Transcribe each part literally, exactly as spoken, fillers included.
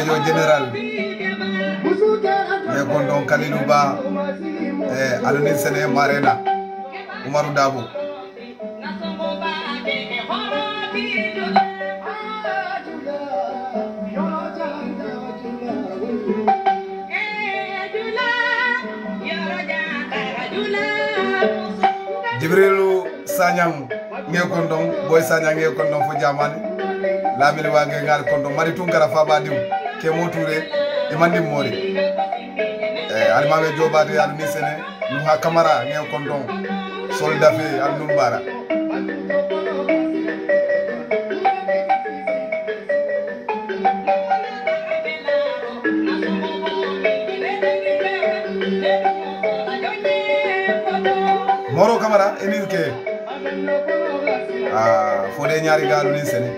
radio général e gondon Kalilou Ba e Alioune Sene Marena Umaru Dabo Jibrilu Sanyang nge kondong boy Sanyang nge kondong fo jamani lamil wa nge ngal kondong mari tunkara fa badiw ke moture e mandi mori eh almame jobade Alioune Sene Nuha Camara nge kondong soldat fe al numbara Moro Camara enir ke ah fode ñaari ga Alioune Sene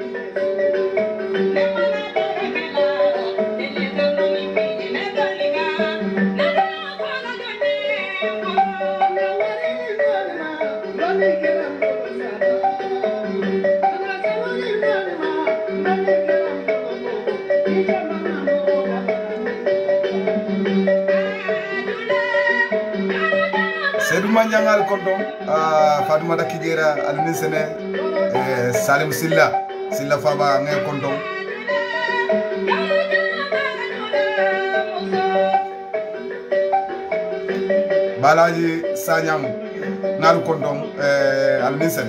Seydou Mandiangal kondom ah Fatoumata Kijera Alioune Sene eh Salim Silla Silla Faba nge kondom Balaji Sanyang ngal kondom eh Alioune Sene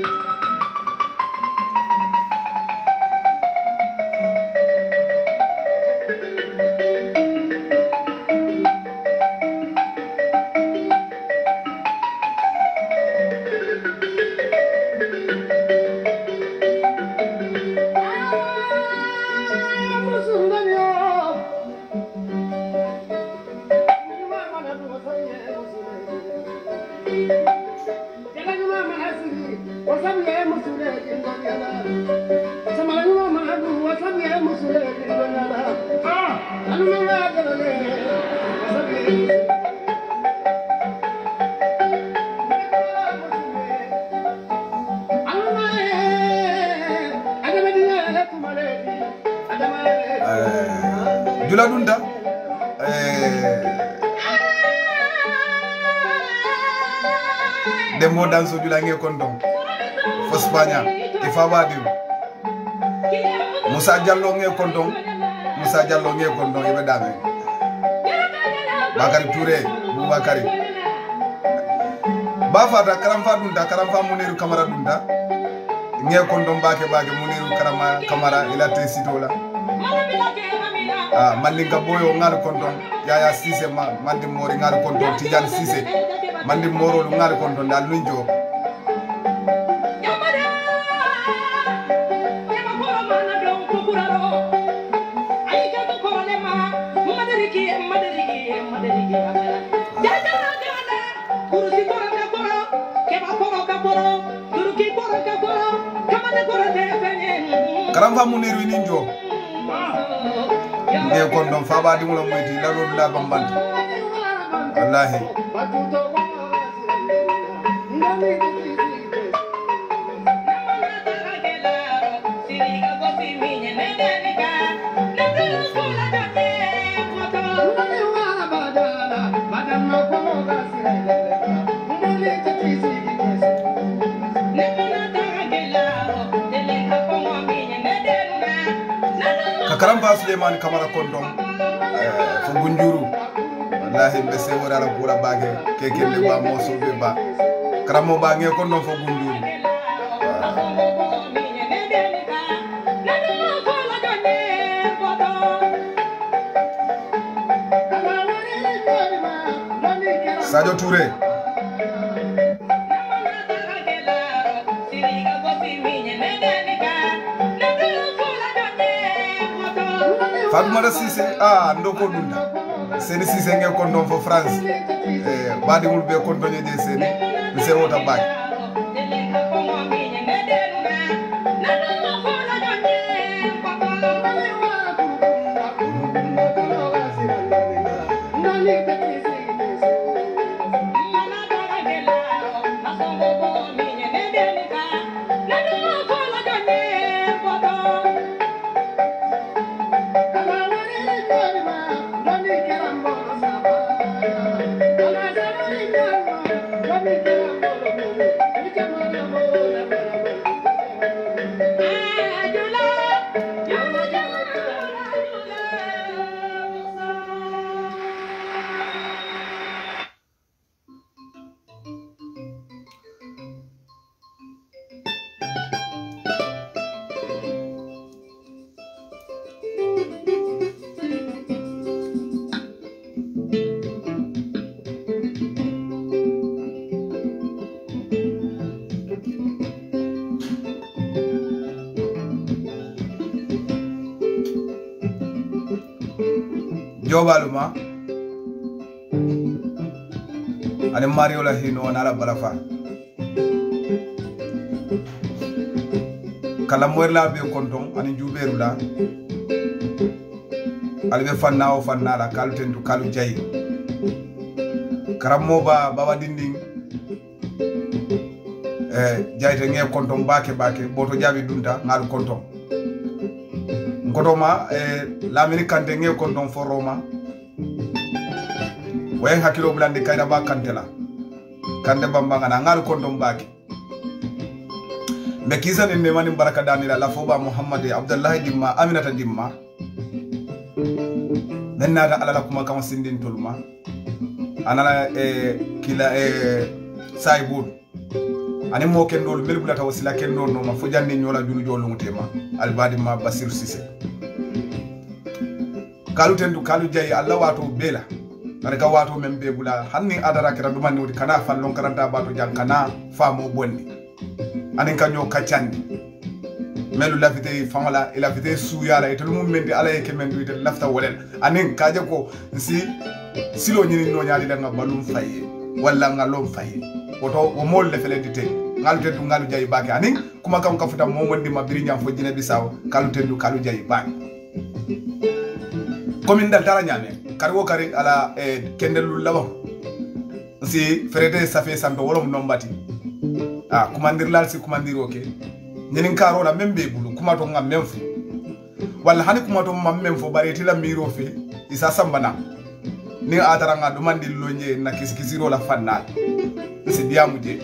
Jula Dunda eh Dembo danso jula nge kondom fo Spagna e fa badiw Moussa Diallo nge kondom Moussa Diallo nge kondom e be dame Bakari Touré Boubakari ba fata karam fa dunda karam fa Muniru Camara dunda nge kondom bake bake Muniru Karama Camara ila te sitola ah Mandinka boyo ngal kondom Yaya Cissé ma mandi mori ngal kondom Tidiane Cissé mandi moro ngal kondom dal nunjo Karam fa Muniru ninjo nge kondom fa ba dimulo moyti la do la bambante wallahi Karam ba Souleymane Camara kondom eh fo Gunjuru wallahi be se wora la kura bage kekende ba mo sobe ba karamo ba nge kondom fo Gunjuru Sadio Touré Fatoumata Cissé ah ndoko dunda Seni Cissé nge kondom fo France eh badi mul be kondom je Seni mi se wota bak Come on. Jobaluma ani Mario la hino na la balafa kala moyla be konton ani juberu la albe fanna o fanna la kalu tentu kalu jayi karamo ba baba dinding eh jayte nge konton bake bake boto jabi dunta ngal konton ngotoma eh lamini kante nge konton for Roma wayen hakilo bulande kayda ba kantela kande bambanga na ngal konton bake me kisa ni mani baraka danila la foba Muhammad Abdullah dimma Aminata dimma menna ga alala kuma kam sindin tulma anala e kila e saibul ani mo ken dol melbula taw sila ken don no ma fo janni nyola julu jolu mutema albadi ma Basir Cissé kalu tendu kalu jayi Allah wato bela daga wato men be bula hanni adara kira dumani wudi kana fallon karanta bato jankana famo bonni anin kanyo kachandi melu lafite famala ila fite suyala itelu mum mendi ala yake mendu ite lafta wolen anin kaje ko si silo nyini no nyaali danga balum faye walla ngalom faye woto o mol le fele dite ngalu tendu ngalu jayi bake anin kuma kam kafuta mo wondi mabiri nyam fo jine bisaw kalu tendu kalu jayi bake komin dal tara nyame kargo kari ala e kendelu lawo si ferete safe santo wolom nombati ah kumandir lal si kumandir oke nyenin karo la membe bulu kuma to ngam memfu walla hani kuma to mam memfu bareti la miro fi isa sambana ni atara nga dumandi lonje na kisikisiro la fanal si diamu je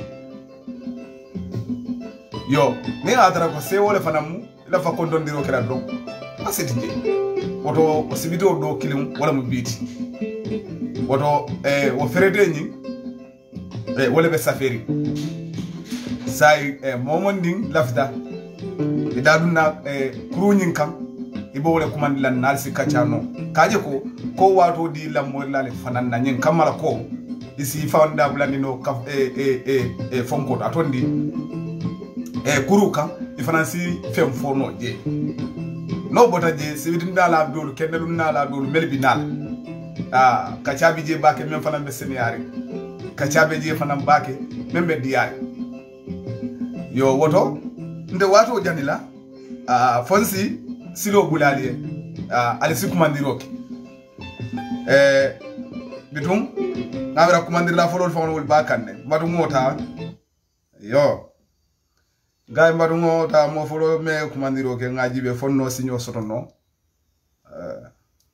yo ni atara ko se wole fanamu la fa kondondiro kera do asiti je woto osibito do kilim wala mu biti woto eh wo ferete nyi eh wala be saferi sai eh momonding lafta idaduna eh kruñin kam ibo wala kumandi lan nalsi kachano kaje ko ko wato di lammo lale fanan na nyin kamala ko isi fawanda bulani no kaf eh eh eh eh fonko atondi eh kuruka ifanansi fem fono je no bota je sibidin dala dolu kenelu nala dolu melbi nal ah kachabi je bake men fanan be seniari kachabe je fanan bake membe diari yo woto nde wato janila ah fonsi silo bulali ah alisi kumandiroke eh bitum ngabra kumandir la folol fonol bakande madu ngota yo gay madu ngota mo folo me kumandiroke ngajibe fonno sinyo sotono euh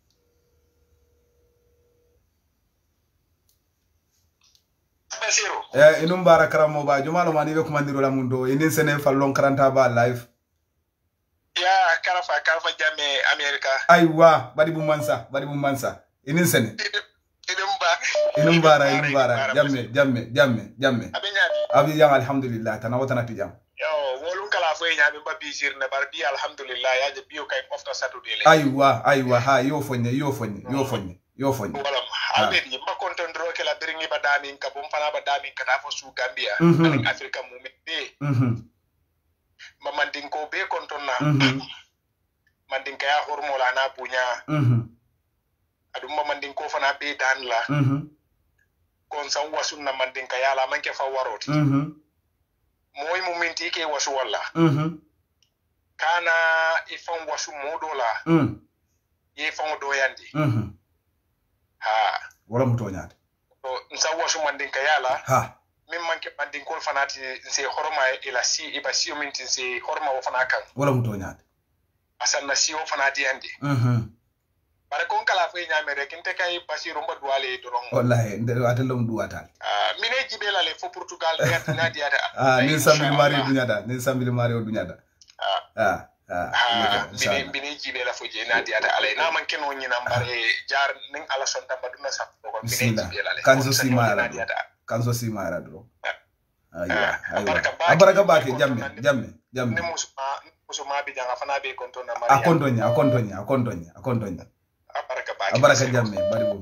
eh inum barakara mo ba jumalo mani be kumandiro la mundo inin sene fallon karanta ba live ya karafa karafa jame America aywa badi bu mansa badi bu mansa inin sene inum ba inum bara inum bara jamme jamme jamme jamme abinyadi abi jam alhamdulillah tanawata na tijam yo wolun kala fo nyaabe ba bizir na barbi alhamdulillah ya je biyo kay ofta saturday le aywa aywa ha yo fonye yo fonye yo fonye yo fonye wala albe ni ma kontondro ke la biringi ba damin ka bom fana ba damin ka ta fo su Gambia Mhm. ak Africa mu mi be mhm ma mandin ko be kontonna mhm mandin ka ya hormola na bunya mhm adum ma mandin ko fana be dan la mhm kon san wasun na mandin ka ya la manke fa waroti mhm moy mu minti ke wasu walla mhm kana ifan wasu modola mhm ye fan do yandi mhm ha wala mutonyade to nsa wasu mandin ka yala ha min manke mandin ko fanati nse horma ila si iba si minti nse horma wo fana kan wala mutonyade asan na si wo fanati yandi mhm bare kon kala fe nyame rek inte kay basiru mba duale doron wallahi nde atelum duwatal ah mine jibela le fo fo Portugal na diata ah ni sambili mari dunyada ni sambili mari dunyada ah ah bini bini jibe la foje na diata alay na man keno nyina mbare jar ning ala son tamba duna sa ko bini jibe la kanzo si mara kanzo si mara dro aywa abaraka bake jamme jamme jamme ne musuma musuma bi janga fana be konto na mari akondonya akondonya akondonya akondonya abaraka bake abaraka jamme bari bo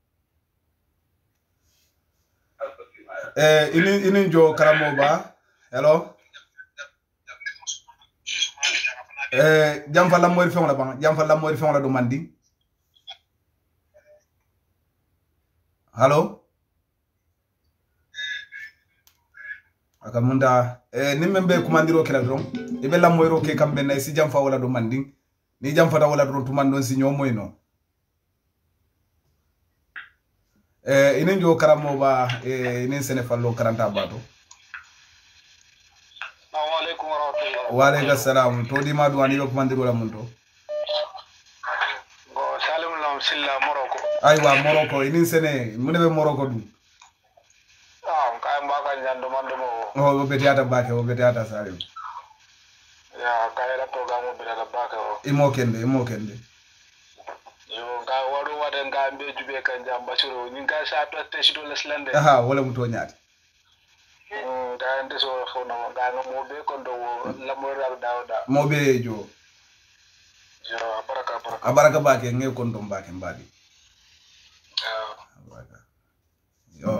eh ini ini jo karamo ba hello eh jam fa la moy fon la ban jam fa la moy fon la do mandi hello aka munda eh nimbe kumandiro kala dron ibe la moy ro ke kambe na si jam fa wala do mandi ni jam fa da wala do to mandon si nyomoy no eh inen jo karamo ba eh inen sene fallo karanta bato assalamu alaikum wa rahmatullahi wa alaikum assalam to di madu ani yok mandiro la munto go salim lam silla moroko aywa moroko inen sene munebe moroko du ah kay mbaka nyando mando mo o be tiata bake o be tiata salim ya kay la to gamo be la bake o imo kende imo kende yo ga wado waden ga mbe jube kan jamba suro ni ga sa to tesido leslande aha wala muto nyaati mm da ndeso khona ga no mo be kondo la mo ra dawda mo be jo yo baraka baraka abaraka bake nge kondo mbake mbadi yo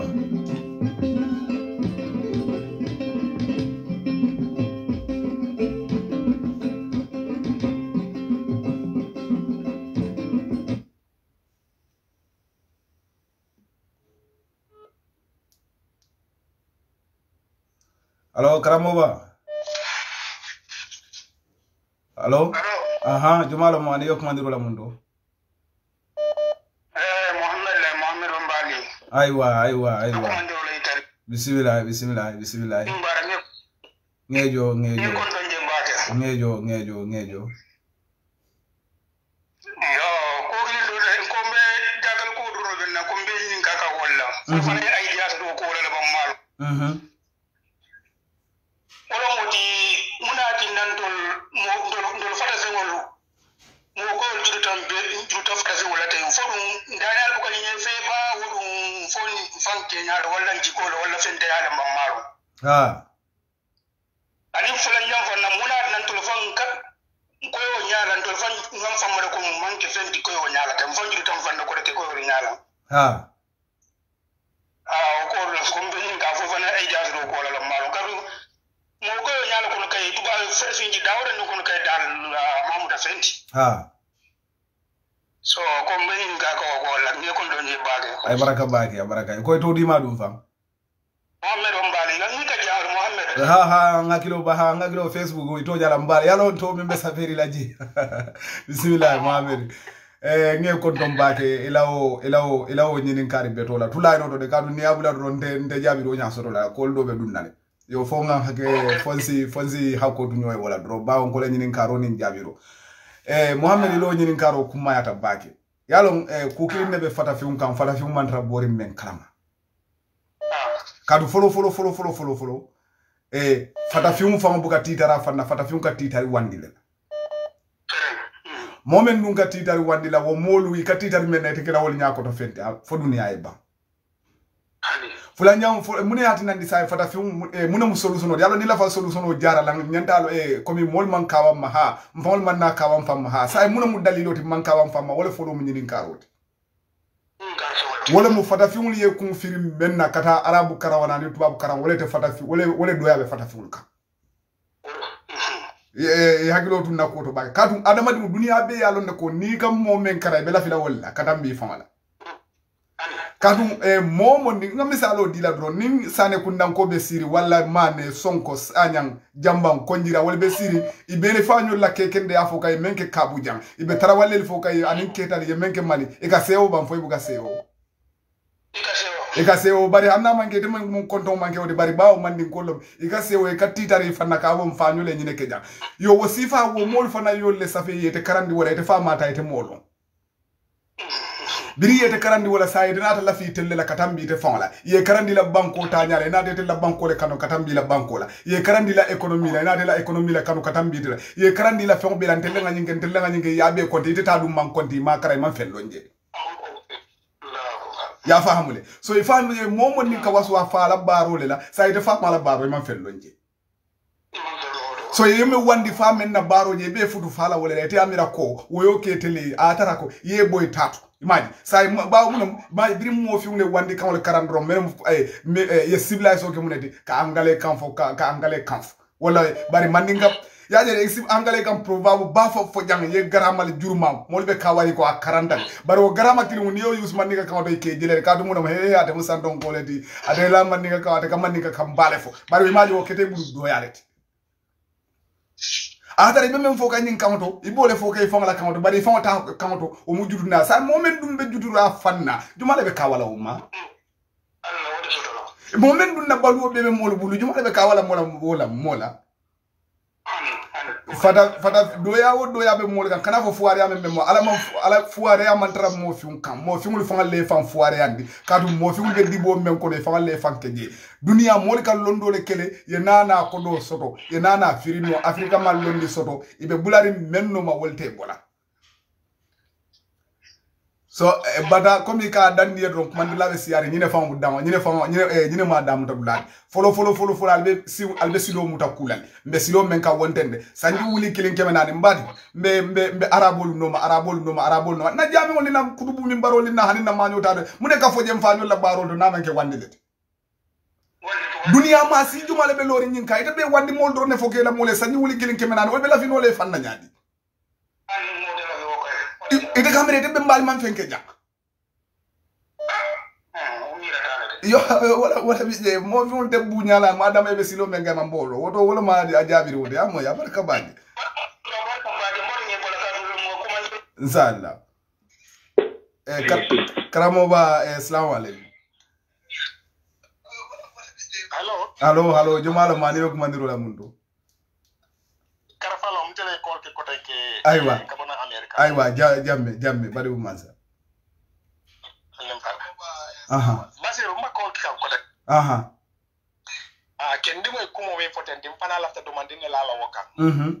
Halo Karamoba. Halo. Aha, Jumalo mwani yok mandiro la mundo. Eh Muhammad la Muhammad Mbali. Aywa, aywa, aywa. Mandiro la itari. Bismillah, bismillah, bismillah. Mbara nge. Ngejo, ngejo. Ni konto nje mbake. Ngejo, ngejo, ngejo. Yo, ko gili do kombe jagal ko duro benna kombe ni kaka walla. Fa fa ay ideas do ko wala ba malu. Mhm. Olomoti munati nandol mo ndol ndol fata sengolu mo ko judu tambe judu tafta se wala tay fodum ndanyal ko ni fe ba wodum foni fanke nyaado wala jikolo wala fente yala mamaro ha ani fulan nyam fonna munati nan tul fanka ko yo nyaala ndol fan ngam famare ko manke fendi ko yo nyaala tam fan judu tam fanda ko te ko yo nyaala ha ah ko la ko be ni ka fo fana ay jaatu ko wala mamaro kadu mo ko nyala ko kay tuba ferfinji dawra no ko kay dal mamuda fenti ha so ko mbeni ga ko ko la ni ko don baage ay baraka baake ya baraka ko to di madum fam Muhammad Mbali la ni ka jaar Muhammad ha ha ngakilo ba ha ngakilo Facebook o to jala mbali yalo to membe safari laji bismillah Muhammad eh nge ko don baake ilawo ilawo ilawo nyinin kari betola tulay no do de kadu ni abula do nde nde jabi do nya soto la ko do be dunnale yo fo nga hake fonsi fonsi hako dunyo wala dro bawo ko le nyinin karo nin jabiro eh Muhammad lo nyinin karo kuma yata bake yalo eh ku kilin be fata fi un kan fata fi un mantra bori men kalama kadu folo folo folo folo folo folo eh fata fi un fama buka titara fanna fata fi un ka titari wandile momen nun ka titari wandila wo molu i ka titari men ne tekela wol nyako to fente fo duniya e ba fulanyam mune hati nandi sai fata fi eh, mune mu solution yalo ni la fa solution o jara lang nyantalo e eh, komi mol man kawam ma ha mol man na kawam fam ha sai mune mu dalilo ti man kawam fam wala fo do mu nyinin karoti wala mu fata fi mun ye kun firi menna kata arabu karawana ni tubabu karam wala te fata fi wala wala doya be fata fi ulka e e hagilo tun na ko to ba katu adama di duniya be yalo ne ko ni kam mo men kara be la fi la wala kata mbi famala kadu eh, momo ni nga misalo dila dron ning sane kundan ko be siri wala mane sonko anyang jambam konjira wala be siri ibene fanyo la kekende afoka e menke kabujan ibe tarawale foka e anin ketali e menke mali e ka seo bam foy buga seo e ka seo e ka seo bari anna manke de mon konton manke o de bari bawo mandi kolom e ka seo e ka titari fanna ka won fanyo le nyine keja yo wasifa wo mol fana yo le safe yete karandi wala ete fama ta ete molo biri yete karandi wala sayde nata la fi telle la katambi te fonla ye karandi la banko ta nyale nata te la banko le kanu katambi la banko la ye karandi la economy la nata la economy la kanu katambi la ye karandi la fon be la telle nga nyinge telle nga nyinge yabe konti te ta dum man konti ma karay man fellonje ya fahamule so ifa momo ni kawasu wa fa la baro le la sayde fa ma la baro man fellonje so yeme wandi fa men na baro je be futu fala wala te amira ko woyo ke tele atara ko ye boy tatu imaji say ba mun ba birim mo fi ne wandi kan wala karandro men ye civilization ke muneti ka angale kan fo ka angale kan wala bari mandinga ya je exib angale kan proverbe ba fo fo jang ye garamal jurma mo be ka wari ko akaranda bari o garama kilu ni yo yus mandinga kan do ke jele ka dum no he ate musan don ko leti ade la mandinga ka ate ka mandinga kam bale fo bari imaji o kete bulu do yarete atare be men foka nyin kamoto ibole foka ifanga la kamoto bari ifanga ta kamoto o mu juduna sa moment dum be judura fanna jumale be kawala umma Allah wada sotolo moment dum na balu be be molu bulu jumale be kawala mola mola mola fada fada doya wo doya be molu kan kana fo fuare ya men mo ala mo ala fuare ya man tram mo fiun kan mo fiun fanga le fan fuare yandi kadu mo fiun be dibo men ko le fanga le fan keje dunia mol kan londo le kele ye nana ko do soto ye nana firino afrika mal londi soto ibe bulari menno ma wolte bola so eh, bada komi ka dandi donc man la be siari ñine famu dama ñine famu ñine eh, ñine ma damu ta bulani folo folo folo folo albe si albe silo muta kulal mbe silo men ka wontende sanji wuli kilin kemenani mbadi mbe mbe mbe arabolu no ma arabolu no ma arabolu no na jami woni na kudubu min baroli na hanin na manyo tade mune ka fojem fanyo la barolo na man ke wandilete dunia ma si jumale be lori nyin kay te be wandi mol do ne foke la mole sanji wuli kilin kemenani wolbe la fi no le fan na nyaadi ite kamere te be mbal man fenke jak yo wala wala bi mo fi on te buñala madame be silo men gama mbolo woto wala ma di ajabiri wode amo ya barka baji inshallah eh karamo ba eh assalamu alaykum hello hello hello jumala mani ko mandiro la mundo karafalo mtele ko ke ko ke aywa kabona america aywa jamme jamme bari bu mansa aha basiro ma ko ka ko tek aha ah kendi moy kumo we foten dim fana lafta demande ne la la woka mhm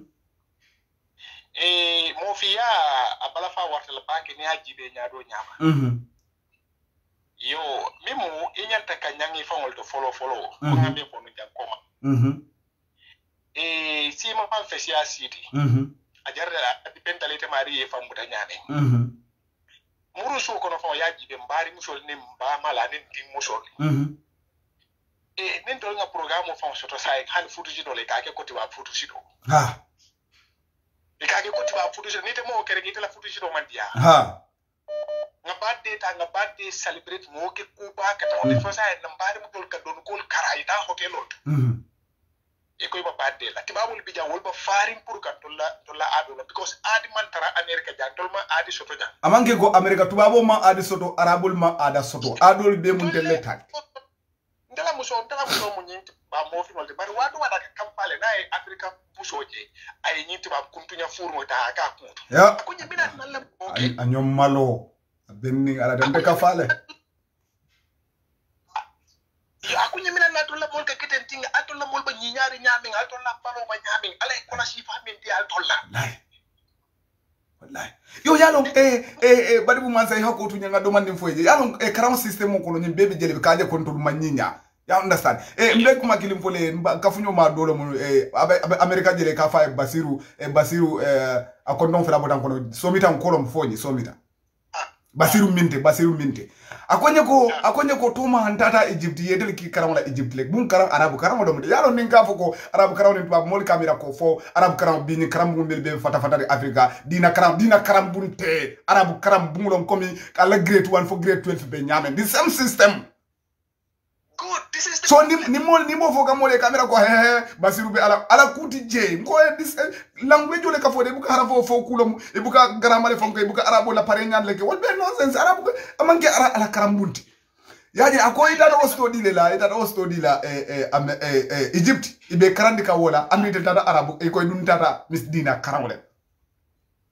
eh mo fiya abala fa wartel banki ni ajibe nyaado nyama mhm yo mimo inyanta kanyangi fa ngol to follow follow ko ngambe ko nja koma mhm eh si ma fan fesia city mhm ajarra adipentalite mari e famuta nyame mhm muru so ko no fa yajibe mbari musol ne mba mala nen din musol mhm e nen do nga programme fa soto sai han futu jido le ka ke ko tiba futu jido ha e ka ke ko tiba futu jido ni te mo kere ki te la futu jido man dia ha nga badde ta nga badde celebrate mo ke ko ba ka ta on fa sai na mbari mu dol ka don ko kara ita hotel ot mhm e ko ba badde la tibabul bi jawol ba farin pour ka tolla tolla ado because adi man tara america ja tolma adi soto ja amanke ko america tubabo ma adi soto arabul ma ada soto adol be mun delle tak ndala muso ndala muso mu nyinti ba mo fi nolde bari wadu wada kampale na e africa musoje ay nyinti ba kuntunya furmo ta ka kuntu ya ko nyibina nalla okay anyom malo benni ala dembe ka fale ya ko nyimina na to la mol ka keten tinga atol la mol ba nyiñaari ñaami atol la palo ba ñaami ala ko la sifa min ti atol la wallahi wallahi yo yalo eh eh eh badi bu man say hakko tu nyanga do man dim foye yalo e karam system ko no nyim bebe jele ka je konto ma nyiña ya understand eh mbe kuma kilim fole ka funyo ma dolo mo eh america jele ka fa basiru e basiru eh akondon fela bodan kono somita kolom fonyi somita basiru minte basiru minte akonye ko akonye ko tuma hantata Egypt yedel ki karam la Egypt lek bun karam arabu karam do yalo nin ka foko arabu karam ni tuba mol kamera ko fo arabu karam bi ni karam bu mel be fata fata de Africa dina karam dina karam bun te arabu karam bu ngolom komi ala grade one for grade twelve be nyame the same system good this is the so ni ni mol ni mo fo ka mole kamera ko he basiru be ala ala kuti je ko this language ole ka fo de bu ka harafo fo kulom e bu ka gramale fo ko bu ka arabo la pare nyal leke wol be nonsense arabu amanke ara ala karambunti yaji akoy ida do study le la ida do study la eh eh eh Egypt ibe karandi ka wola amite tata arabu e koy dun tata mis dina karawle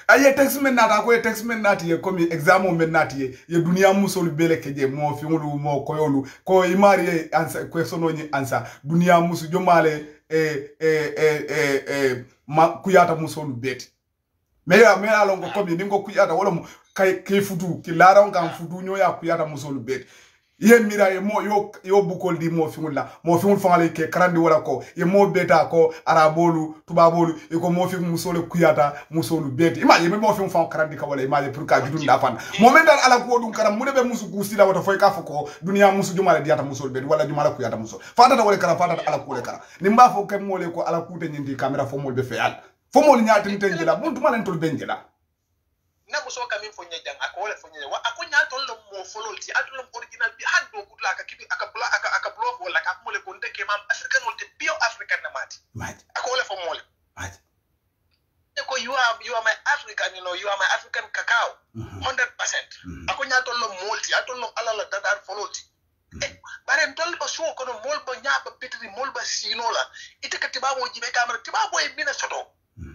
aye text men nata ko text men nati ye comme examen men nati ye ye dunia musolu bele keje mo fi ngulu mo koyolu ko imari ansa question ni ansa dunia musu jomale e e e e e ma kuyata musolu beti me ya me alongo comme ni ngo kuyata wala mo kay kay futu ki lara ngam futu nyo ya kuyata musolu beti ye mira ye mo yo yo bukol di mo fi ngula mo fi ngul fangale ke karandi wala ko ye mo beta ko arabolu tubabolu e ko mo fi musole kuyata musolu beti imagine me mo fi fang karandi ka wala imagine pour ka jidun da fan mo men dal ala ko dum karam mu de be musu gusila wata foy ka fako dunia musu jumala diata musol beti wala jumala kuyata musol fata da wala karam fata ala ko le karam ni mba fo ke mo le ko ala kute nyindi camera fo mo be fe al fo mo nyaati ni tenjela buntu malen tol benjela na muso kamin fo nya jang akole fo nya wa akonya tol lo mo fololti atol original bi hando kutla ka kibi aka bla aka aka blog wala ka mole ko ndeke mam african wolte bio african na mati mati akole fo mole mati ko you are you are my african you know you are my african cacao one hundred percent akonya tol lo molti atol lo alala dadar fololti eh bare tol ba so ko no mol ba nyaaba petri mol ba sinola ite ka tibabo jibe camera tibabo e bina soto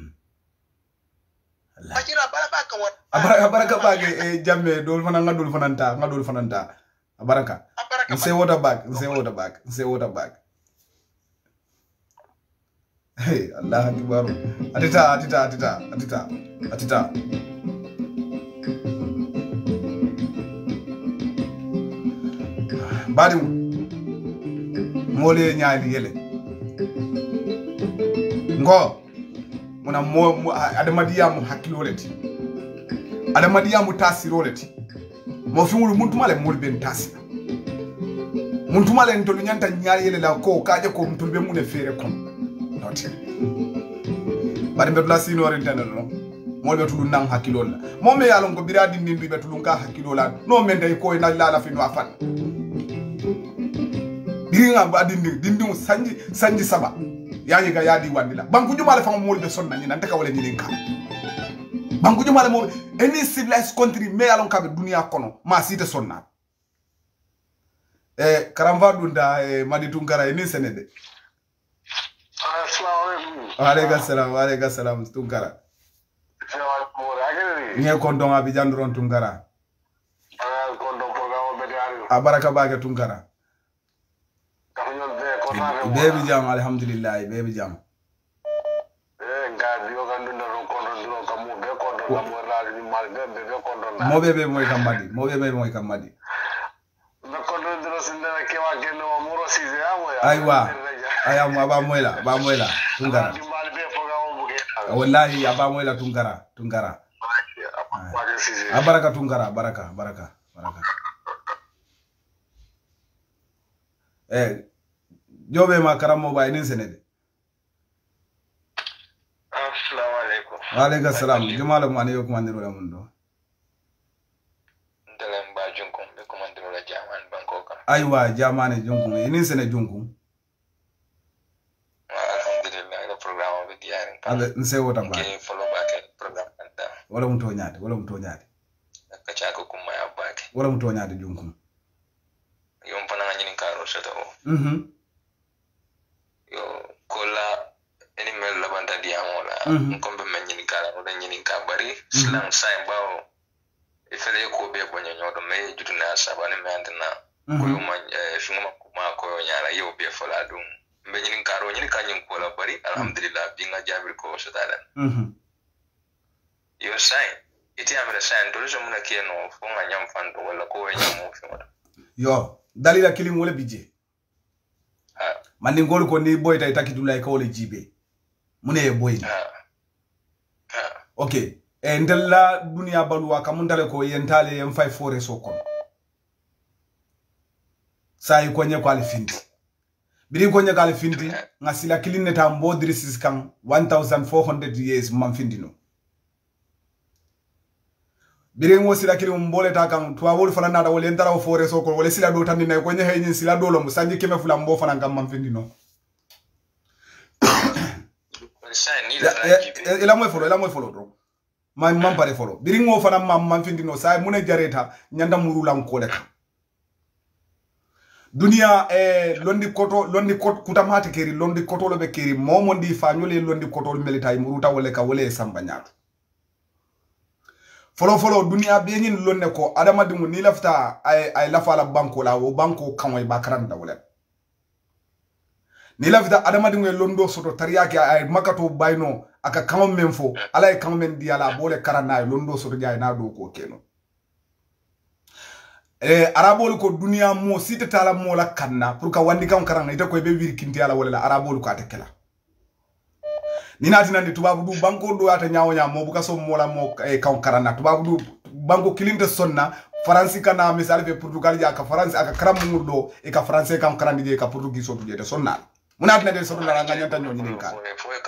Ajira baraka ka wat abaraka baraka bage e jamme dol fana ngadul fananta ngadul fananta abaraka say water bag say water bag say water bag hey Allah akbar atita atita atita atita atita bari mole nyaali yele ngo muna mo adamadiyamu hakiloleti adamadiyamu tasiroleti mo fiwulu muntumale mol ben tasira muntumale ntolu nyanta nyaali yele la ko kaje ko mutulbe mune fere kon noti bari mbedula sinore intana no mo be tulu nang hakilola mo me yalon ko biradi ndindu be tulu nga hakilola no mende ko na lala fi no afan dinga ba dindi dindi sanji sanji saba yayi ga yadi wandila banku jumale fam mo be sonna ni nante ka wala ni linka banku jumale mo any civilized country me yalon ka be dunia kono ma site sonna eh karamba dunda eh madi tunkara ni senede assalamu alaykum wa alaykum assalam wa alaykum assalam tunkara nge kondon abi jandron tunkara ah kondon programme be diario abaraka baage tunkara baby jam alhamdulillah baby jam eh ngadi yo gandu no kondo duro kamu be kondo la mo raali ni mal be be kondo na mo bebe moy kamadi mo bebe moy kamadi be kondo duro sindana kewa gendo mo ro size amoya aywa ayam aba moyla ba moyla tunkara di mal be programme bu ge wallahi aba moyla tunkara tunkara abaraka tunkara baraka baraka baraka eh jobe ma karamo ba inin senede assalamu alaikum wa alaykum assalam jumala mo ani yokum andiro lamundo ndelen ba junkum be ko mandiro la jaman banko ka aywa jamane junkum inin sene junkum alhamdulillah le programme be diaring ala nse wota ba ke follow back programme anda wala mto nyaade wala mto nyaade ka chako kuma ya back wala mto nyaade junkum yom pana ngani karo seto mhm yo kola eni mel la banda diamola nkombe manyini kala oda nyini ka bari slang sai bawo ifele ko be bonyo nyodo me jutu na sabane me andina ko yo man fingoma kuma ko yo nyala yo be fola dum be nyini karo nyini kanyin kola bari alhamdulillah binga jabir ko sotala mhm yo sai iti amere sai ndo jo muna keno fonga nyam fando wala ko yo nyam fingoma yo dalila kilim wala bije ha mandi ngol ko ni boy tay takidulay ko wala jibe mune boy ha ha okay e ndella dunia baluwa kamundale ko yentale yem fay fore sokon sai ko nye ko al findi biri ko nye gal findi ngasila kilinne ta mbodri siskan fourteen hundred years man findino biri ngo sila kilim mbole ta kan to wol fana nada wol entara fore sokon wala sila do tan ni ko nye hayni sila do lo musanji keme fula mbo fana ngam man findino sai ni la ila moy folo ila moy folo do man man pare folo biri ngo fana man man findino sai mune jareta nyanda murulan ko leka dunia eh londi koto londi koto kutamate keri londi koto lobe keri momo ndi fanyole londi koto melita muruta wole ka wole samba nyaatu folo folo dunia be nyin lonne ko adama dingu ni lafta ay ay lafa la banko la wo banko kanway bakaran da wala ni lafta adama dingu londo soto tariyaki ay makato bayno aka kanwo menfo ala e kanwo men diala bole karana londo soto jay na do ko keno eh arabol ko dunia mo site tala mo la kanna pour ka wandi kan karana ita ko be wirkinti ala wala arabol ko atekela ni nati nandi tubabu du banko do ata nyaawo nya mo buka so mo la mo e kan karana tubabu du banko kilinte sonna faransi kana misal fe portugal ja ka faransi aka karam murdo e ka français kan karandi je ka portugis so tuje de sonna munat na de so la nga nyanta nyoni ni ka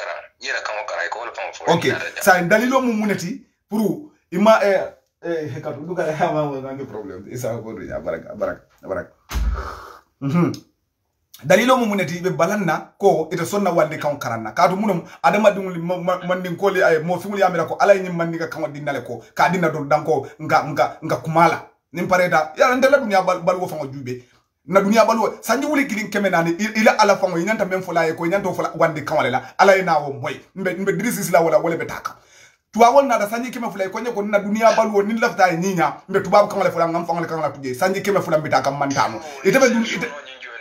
ok sa dalilo mu munati pour ima e eh ka du ga ha ma ngi problem isa ko do ya baraka baraka baraka mhm dalilo mu munati be balanna ko ita sonna wande kan karanna kadu munum adama dum mandin ko li ay mo fimul yamira ko alay nyim mandi ka kan dinale ko ka dinna do danko nga nga nga kumala nim pareta ya ndela dunya bal bal wo fango jube na dunya bal wo sanji wuli kilin kemenani ila ala fango nyanta mem fulaye ko nyanta fula wande kan wala alay na wo moy mbe mbe drisis la wala wala betaka tuwawol na da sanji keme fulay ko nyako na dunya bal wo nin lafta nyinya mbe tubab kan wala fula ngam fango kan wala tuje sanji keme fula betaka mantano ite be dun ite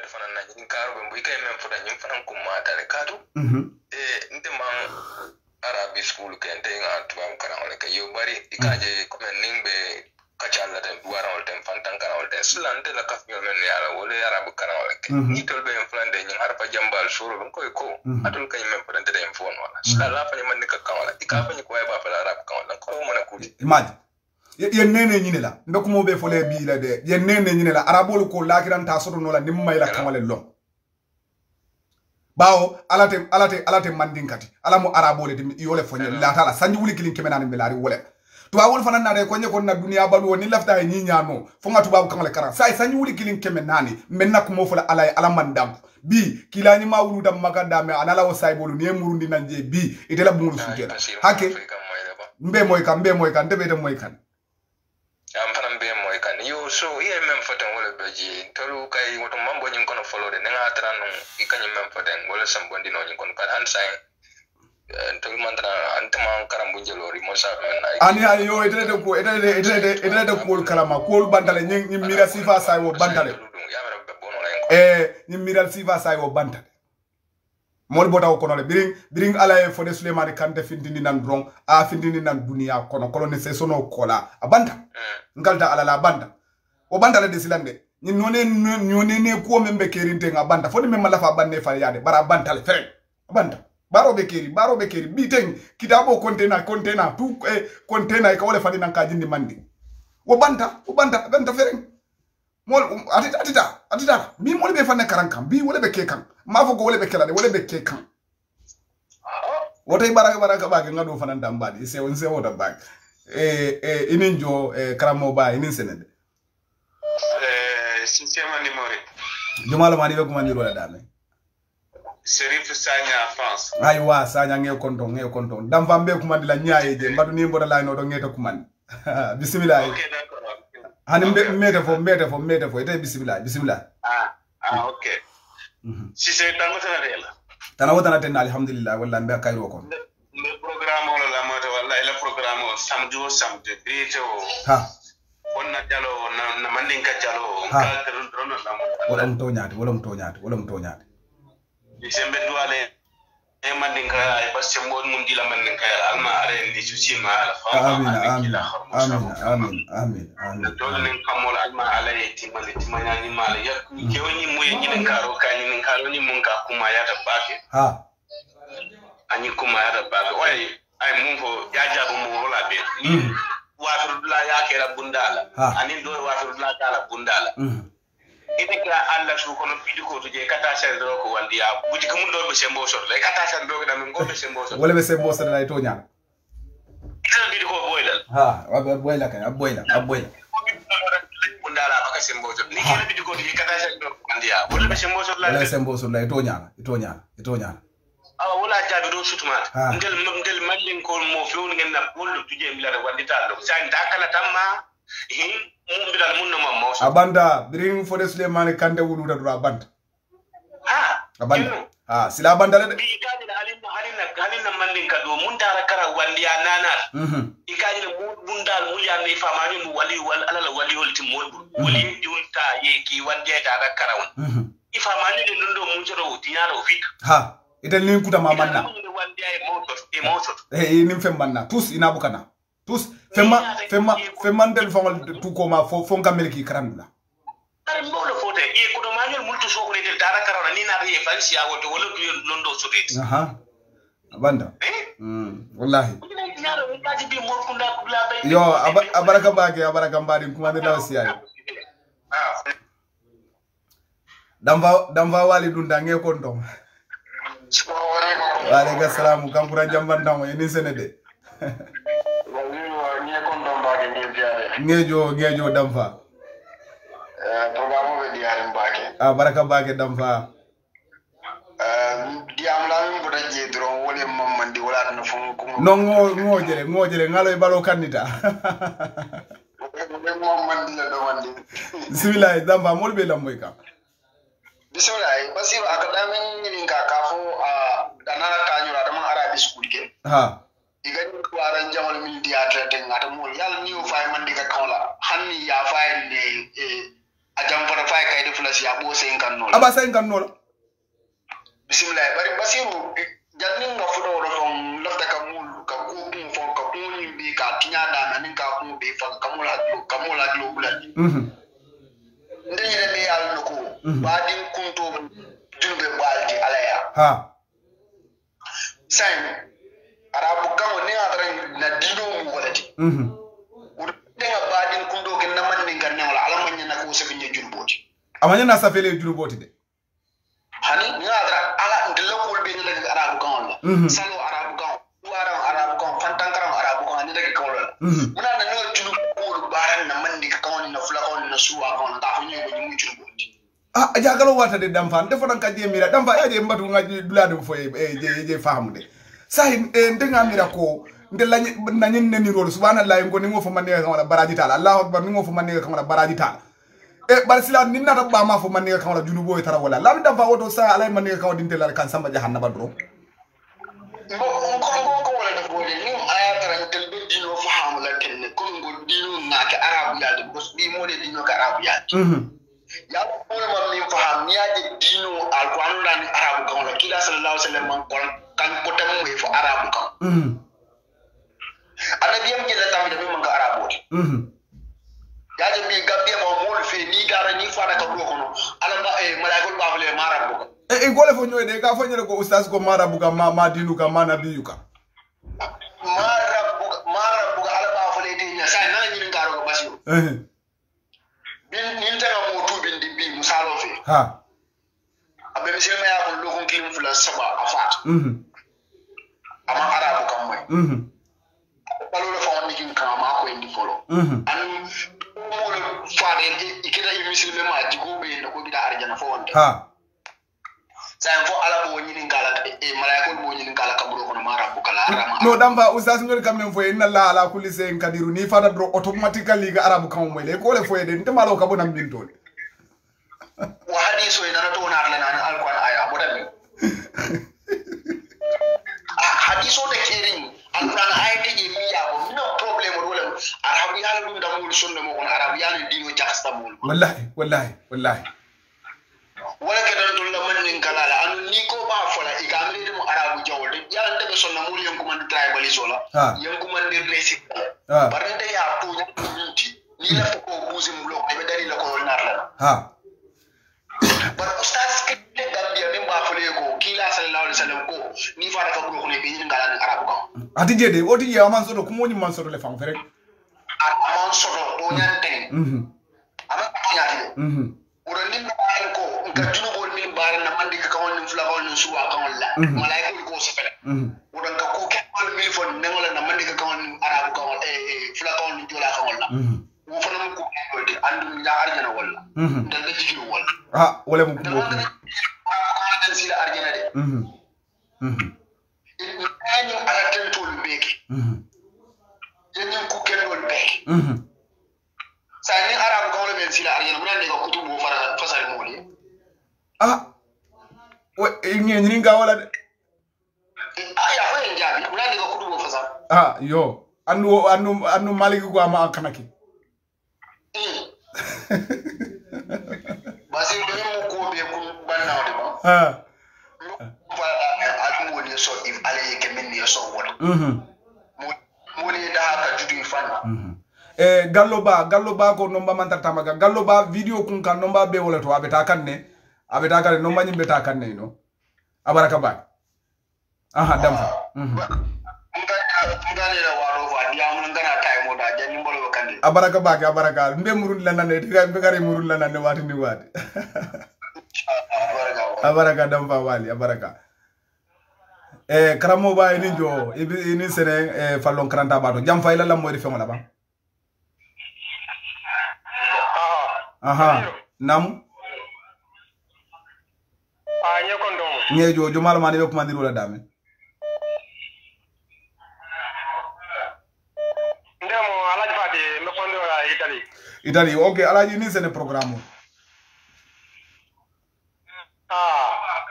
mhm eh nte man arabi school ke nte nga tuam kana wala ke yo bari ikaje comme nimbe kachala den duara wala den fantan kana wala den slante la kafio men yala wala arabu kana wala ke ni tolbe en flande nyi harpa jambal suru ko ko atul kay men fodante den fon wala sala fa ni man ka kana wala ikafa ni ko ba fa arabu kana wala ko mona kuti imagine yen nene nyine la mbeko mo be fole bi la de yen nene nyine la arabol ko lakiran ta soto no la nimma ila kan wala long bawo alate alate alate mandinkati alamu arabole de yole fonye la tala sanji wuli kilin kemenani belari wole tuba wol fanan na de konye kon na dunia balu ni lafta e nyinya no fonga tuba ko kamale kara sai sanji wuli kilin kemenani menna ko mo fola alay alamandam bi kilani ma wulu dam maganda me anala o saybolu ne murundi nanje bi itela bungulu sutela hake mbe moy kan mbe moy kan debe de moy kan am fanam be moy kan yo so ye mem foten wala beji tolu kay woto mambo nyin kono follow de nga tranu ikany mem foten wala sambondi no nyin kono kan han sai tolu mantra antama karambu jelori mo sa men ani ani yo etele ko etele etele etele ko kalama ko bandale nyin nyin mira sifa sai wo bandale eh nyin mira sifa sai wo bandale mol bota ko kono le biring biring ala e fode Sulemani Kante findini nan dron a findini nan dunia kono kolone se sono kola abanda ngalta ala la banda o banda la desilande ni none nyone ne ko membe kerinte nga banda fodi memma la fa banne fa yade bara banda le fere banda baro be keri baro be keri biteng kitabo container container tu eh, container ka wala fani nan ka jindi mandi o banda o banda banda fere mol atita atita atita bi mol be fanne karankam bi wala be kekan ma fo ko wala be kala de wala be kekan wotay baraka baraka baage ngado fanan dambadi se won se woda baag eh eh ininjo eh karamo ba inin senede eh sistema ni mori jumalo mani be ko mani rola dame Serif Sanya France aywa Sanya nge konto nge konto dam fambe ko mandi la nyaaye je mbadu ni mboda la no do ngeta ko mandi bismillah okay d'accord hani mete fo mete fo mete fo ite bismillah bismillah ah ah okay si c'est tango tanarela tana wotana ten alhamdulillah walla mbe kayro ko le programme wala la mota walla le programme samedi o samedi bite o ha wonna jalo na mandinka jalo Ha. ka dron dron la mota wala mto nyaati wala mto nyaati wala mto nyaati sembe duale e mandinka ay basse mod mun dila mandinka alma are ni suci ma ala fa amin amin amin amin amin amin dole nin kamol alma alay timali timanya ni mala yak ke woni moy ni nin karo kany nin karo ni mun ka kuma ya ta bake ha anyi kuma ya ta bake way ay mun ko ya jabu mu wala be wafirudula ya kera bundala Ha. ani do wafirudula kala bundala ite ka alla su kono pidiko to je kata sen do ko wandi ya buji ko mun do be sembo so le kata sen do da min go be sembo so wala be se mo sa dai to nyaana ite pidiko boydal ha wa boyla kay aboyla aboyla bundala baka sembo so ni kene pidiko to je kata sen do ko wandi ya wala be sembo so la wala se mo so dai to nyaana to nyaana to nyaana awa wala jabi do sutumat Ha. ngel ngel mallin ko mo fewn ngel na bollu tuje mi la wandi ta do sa ndakala tamma hin mum bidal mun no mamma so abanda biring fode Sulemani Kante wulu da do abanda ha abanda ha sila abanda le de bi kadi da halin halin halin man mandin ka do mun tara kara wandi anana mhm ikaji mu bundal mu ya ne famani mu wali wal alala wali wal timodu wali junta ye ki wandi ta kara mhm ifamani ne ndo mu joro dinaro fik ha ita ni kuta mamanna wandi ay moto e moto eh ni fembanna tous inabukana tous femma femma femmandel fongol tout ma fo fo ngamelki karandula kare mbolo fote e ko do mañol multo soko ne del dara karona ni na re fansi ago to wala du londo sotet aha abanda mm wallahi yo abaraka bage abaraka mbadi kuma de dawsi ay damba damba wali dunda nge ko ndom wa alaykum assalam kankura jambandamo ni senede ngejo ngejo damfa eh programme be diare mbake ah baraka bage damfa eh diam la mi boda je dron wole mamandi wala na fon ko no ngo ngo jere ngo jere ngalo e balo kandita wole mamandi la do wandi bismillah damfa mol be lamboy ka bismillah basiru akadamin ni ka kafo a danara kanyura dama arabi school ke ha igani waran jamal min dia trete ngata mol yalla ni o fay man diga kawla hanni ya fay ne e a jam fara fay kay def la ci abo sen kan non aba sen kan non bismillah bari basiru janni nga fudo do fon lafta ka mul ka ko bum fon ka ko ni bi ka tinya da na nin ka ko be fa kamula kamula glo bulan mhm ndeni re be yalla ko badin kunto jumbe baldi alaya ha sai arabu kamo ni adara na dino mu walati mhm udega badin kundo ken namman ni ganna wala alamanya na ko sabi ni jurboti amanya na safele jurboti de hani ni adara ala ndelo ko be ni daga arabu kamo la salo arabu kamo wara arabu kamo fantankaram arabu kamo ni daga kamo la muna na no julu ko baran na mandi ka kamo na fula kamo na suwa kamo ta fanyo ko ni mu jurboti ah jagalo wata de damfa defo dan ka je mira damfa ya je mbatu ngaji dulade fo e je je famude sahi ndenga mira ko ndela nanyin neni rolo subhanallahi ngoni ngo fo manne kamala baraji tala allah akbar ngo fo manne kamala baraji tala e barsila ninna ta ba ma fo manne kamala junubo e tara wala la mi damfa woto sa alay manne kamala dintela kan samba jahannaba dro ngo ngo ngo ko wala da bole ni aya taran telbe dino fahamu la tenne ko ngo dino ngaka arabu ya de bos bi mo de dino ka arabu ya mhm ya ko ma min faham ni ya de dino alquran dan arabu kamala kila sallallahu alaihi wasallam man ko kan potam mo fo arabu kam mhm anabiyam jella tambe be manga arabu mhm ya de mi gabbe mo mol fe ni gara ni fara ka do kono ala ma e malaikul bafle marabu ko e e gole fo nyoy de ka fo nyere ko ustaz ko marabu ka ma ma dinu ka ma nabiyu ka marabu marabu ala bafle de nya sai nan ni ngaro ko basiru eh bin nin ta mo tu bin di bi musalo fe ha abe misilma ya ko lokon kilim fula saba afat mhm ama arabu kam moy mhm balo le fawon ni kin kama ko indi folo mhm an mo le faade ikita yi misilma ma di ko be ko bida arjana fo wonde ha sai fo ala bo nyini ngala e malaikol bo nyini ngala kaburo kono marabu kala arama no damba ustaz ngol kam nem fo inna la ala kulli shay'in kadiru ni fada dro automatically ga arabu kam moy le ko le fo de ndemalo ka bonam bintol wa hadiso ina to na ala nan alquran aya bodami ah hadiso de kerin alquran aya de je mi ya ko no problem wala arabu ya dum da mo sunna mo kon arabu ya ni dino jaxta mo wallahi wallahi wallahi wala ke dan dun la man nin kala la anu ni ko ba fola igamre dum arabu jawol ya ante be sonna mo yen ko man tribalism la yen ko man der basic barnde ya to ni ni la ko buzim blok be dari la ko nar la ha bar ustaz ke de gambia min ba fole ko kila sallallahu alaihi wasallam ko ni fara ka ko ne be ni ngala arabu ko ati jede oti je aman soto ko moni man soto le fam fere amon soto do nyante mhm ama ko nyaati mhm uro nim ba ko ka juno bol min bare na mandi ka kawon nim fula kawon suwa kawon la malaika ko se fele mhm uro ka ko ke bol min fon nengola na mandi ka kawon arabu kawon e fula kawon jola kawon la mhm wo fana ko ko de andu ya arjana wala mhm dal be jigiru wala ah wala mu ko ko sila arjana de mhm mhm ni ala ten tol beke mhm ni ku ken wol beke mhm sa ni arabu ko le sila arjana mun ne ko kutubu fara fasal moli ah we ngi ni nga wala de aya ko en jabi ah yo andu andu andu maliki ko ama kanaki basi do mo ko be ko banna de ba ah fa adu woni so if ale ke min ni so wala mhm mo ni da ka judu fan mhm eh gallo ba gallo ba ko nomba man tartamaga gallo ba video kun kan nomba be wala to abeta kanne abeta kanne nomba nyimbe ta kanne no abaraka ba aha damfa mhm ngane la waro wa diam ngana tay mo da jani mbolo kandi abaraka ba ke abaraka mbe murun la nane tiga mbe gari murun la nane wati ni wati abaraka damfa wali abaraka eh karamo ba ni jo ini sene eh fallon kranta ba to jam fayla la modi femola ba aha nam ah nyekondo nyejo jo mal mani ko mandiro la dame ndemo alaji fati me kondo la Italy Italy okay alaji ni sene programme ah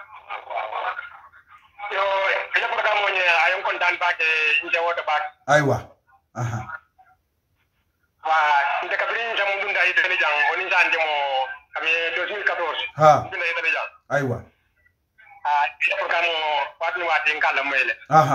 yo ile programme ni ayon kontan ba ke nje wodo ba aywa aha wa nde kabrin jamu dunda Italy jang oni jande mo kami deux mille quatorze ha dunda Italy jang aywa ah ile programme watni wati ngala moyle aha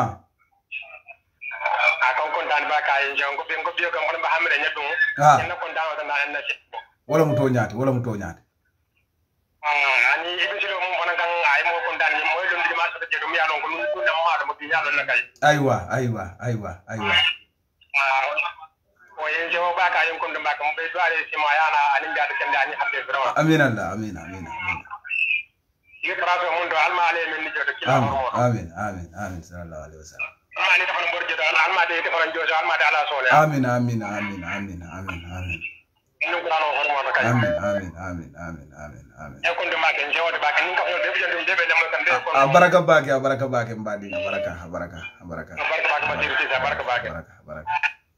a kon kontan ba ka nje ngo be ngo be ko mo ba hamre nyadu Ah. en kontan wata na en na ci wala mu to nyaati wala mu to nyaati ah ani ibi silo mo bonan kan ay mo kontan ni moy dum di ma so de dum ya non ko lu dum ma do mo bi yalla na kay aywa aywa aywa aywa ah o yen jo ba ka yen kon dum ba ko be do ale sima yana ani ngade ken dani habde vraiment amin allah amin amin amin yi trafe mun do alma ale men ni jodo kila amin mo amin amin amin sallallahu alaihi wasallam ani dafa no borjo do alma de dafa no jojo alma de ala sole amin amin amin amin amin amin ni ko no hormo no kay amin amin amin amin amin amin e kon dum ba ken jewde ba ken ni ko no de jendum de be dem kan de ko abaraka bake abaraka bake mbadi abaraka abaraka abaraka barka ba ma dirti sa barka ba ke abaraka abaraka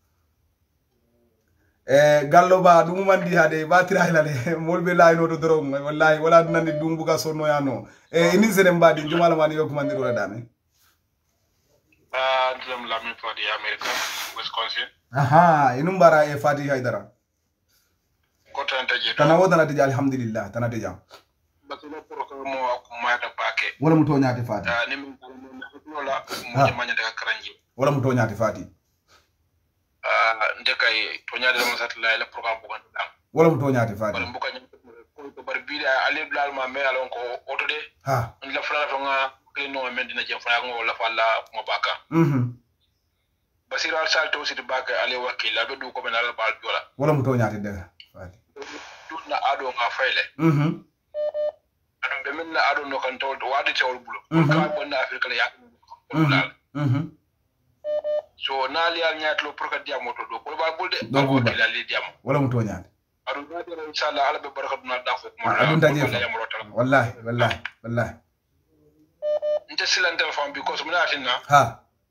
eh gallo ba dum mandi hade batira hilale molbe layno to dorom wallahi wala nandi dum buga sonno yano eh ini sene mbadi jumala mani yok mandiro la dame ah dum la mi fodi America Wisconsin aha inum bara e fati haydara ko tan taje tana wodana tija alhamdulillah tana tija basilo programme mo ko mayata pake wala mu to nyaati fati ta ni min ko la mo jamanya daga karanji wala mu to nyaati fati ah ndekay to nyaade mo satla la programme bu gandu dam wala mu to nyaati fati wala mbuka nyi ko to bar biida ali blal ma me alon ko oto de ha la fala fa nga ke no men dina je fa nga wala fa la mo baka mhm basir al sal to sit baka ali wakila be du ko ben al bal jola wala mu to nyaati de fati dutna ado nga fayle mhm adum be men na ado no kan to wadi tewol bulo Mhm. ka bonna afrika la yak mhm mhm so nali al nyaatlo pour ka diamo to do ko ba bulde Do ko ba. wakila li diamo wala mu to nyaati adu ngade inshallah ala be barakatu na da fo mo Ah, adun taje fa. yamro tal wallahi wallahi wallahi nte silante fam because mo natinna ha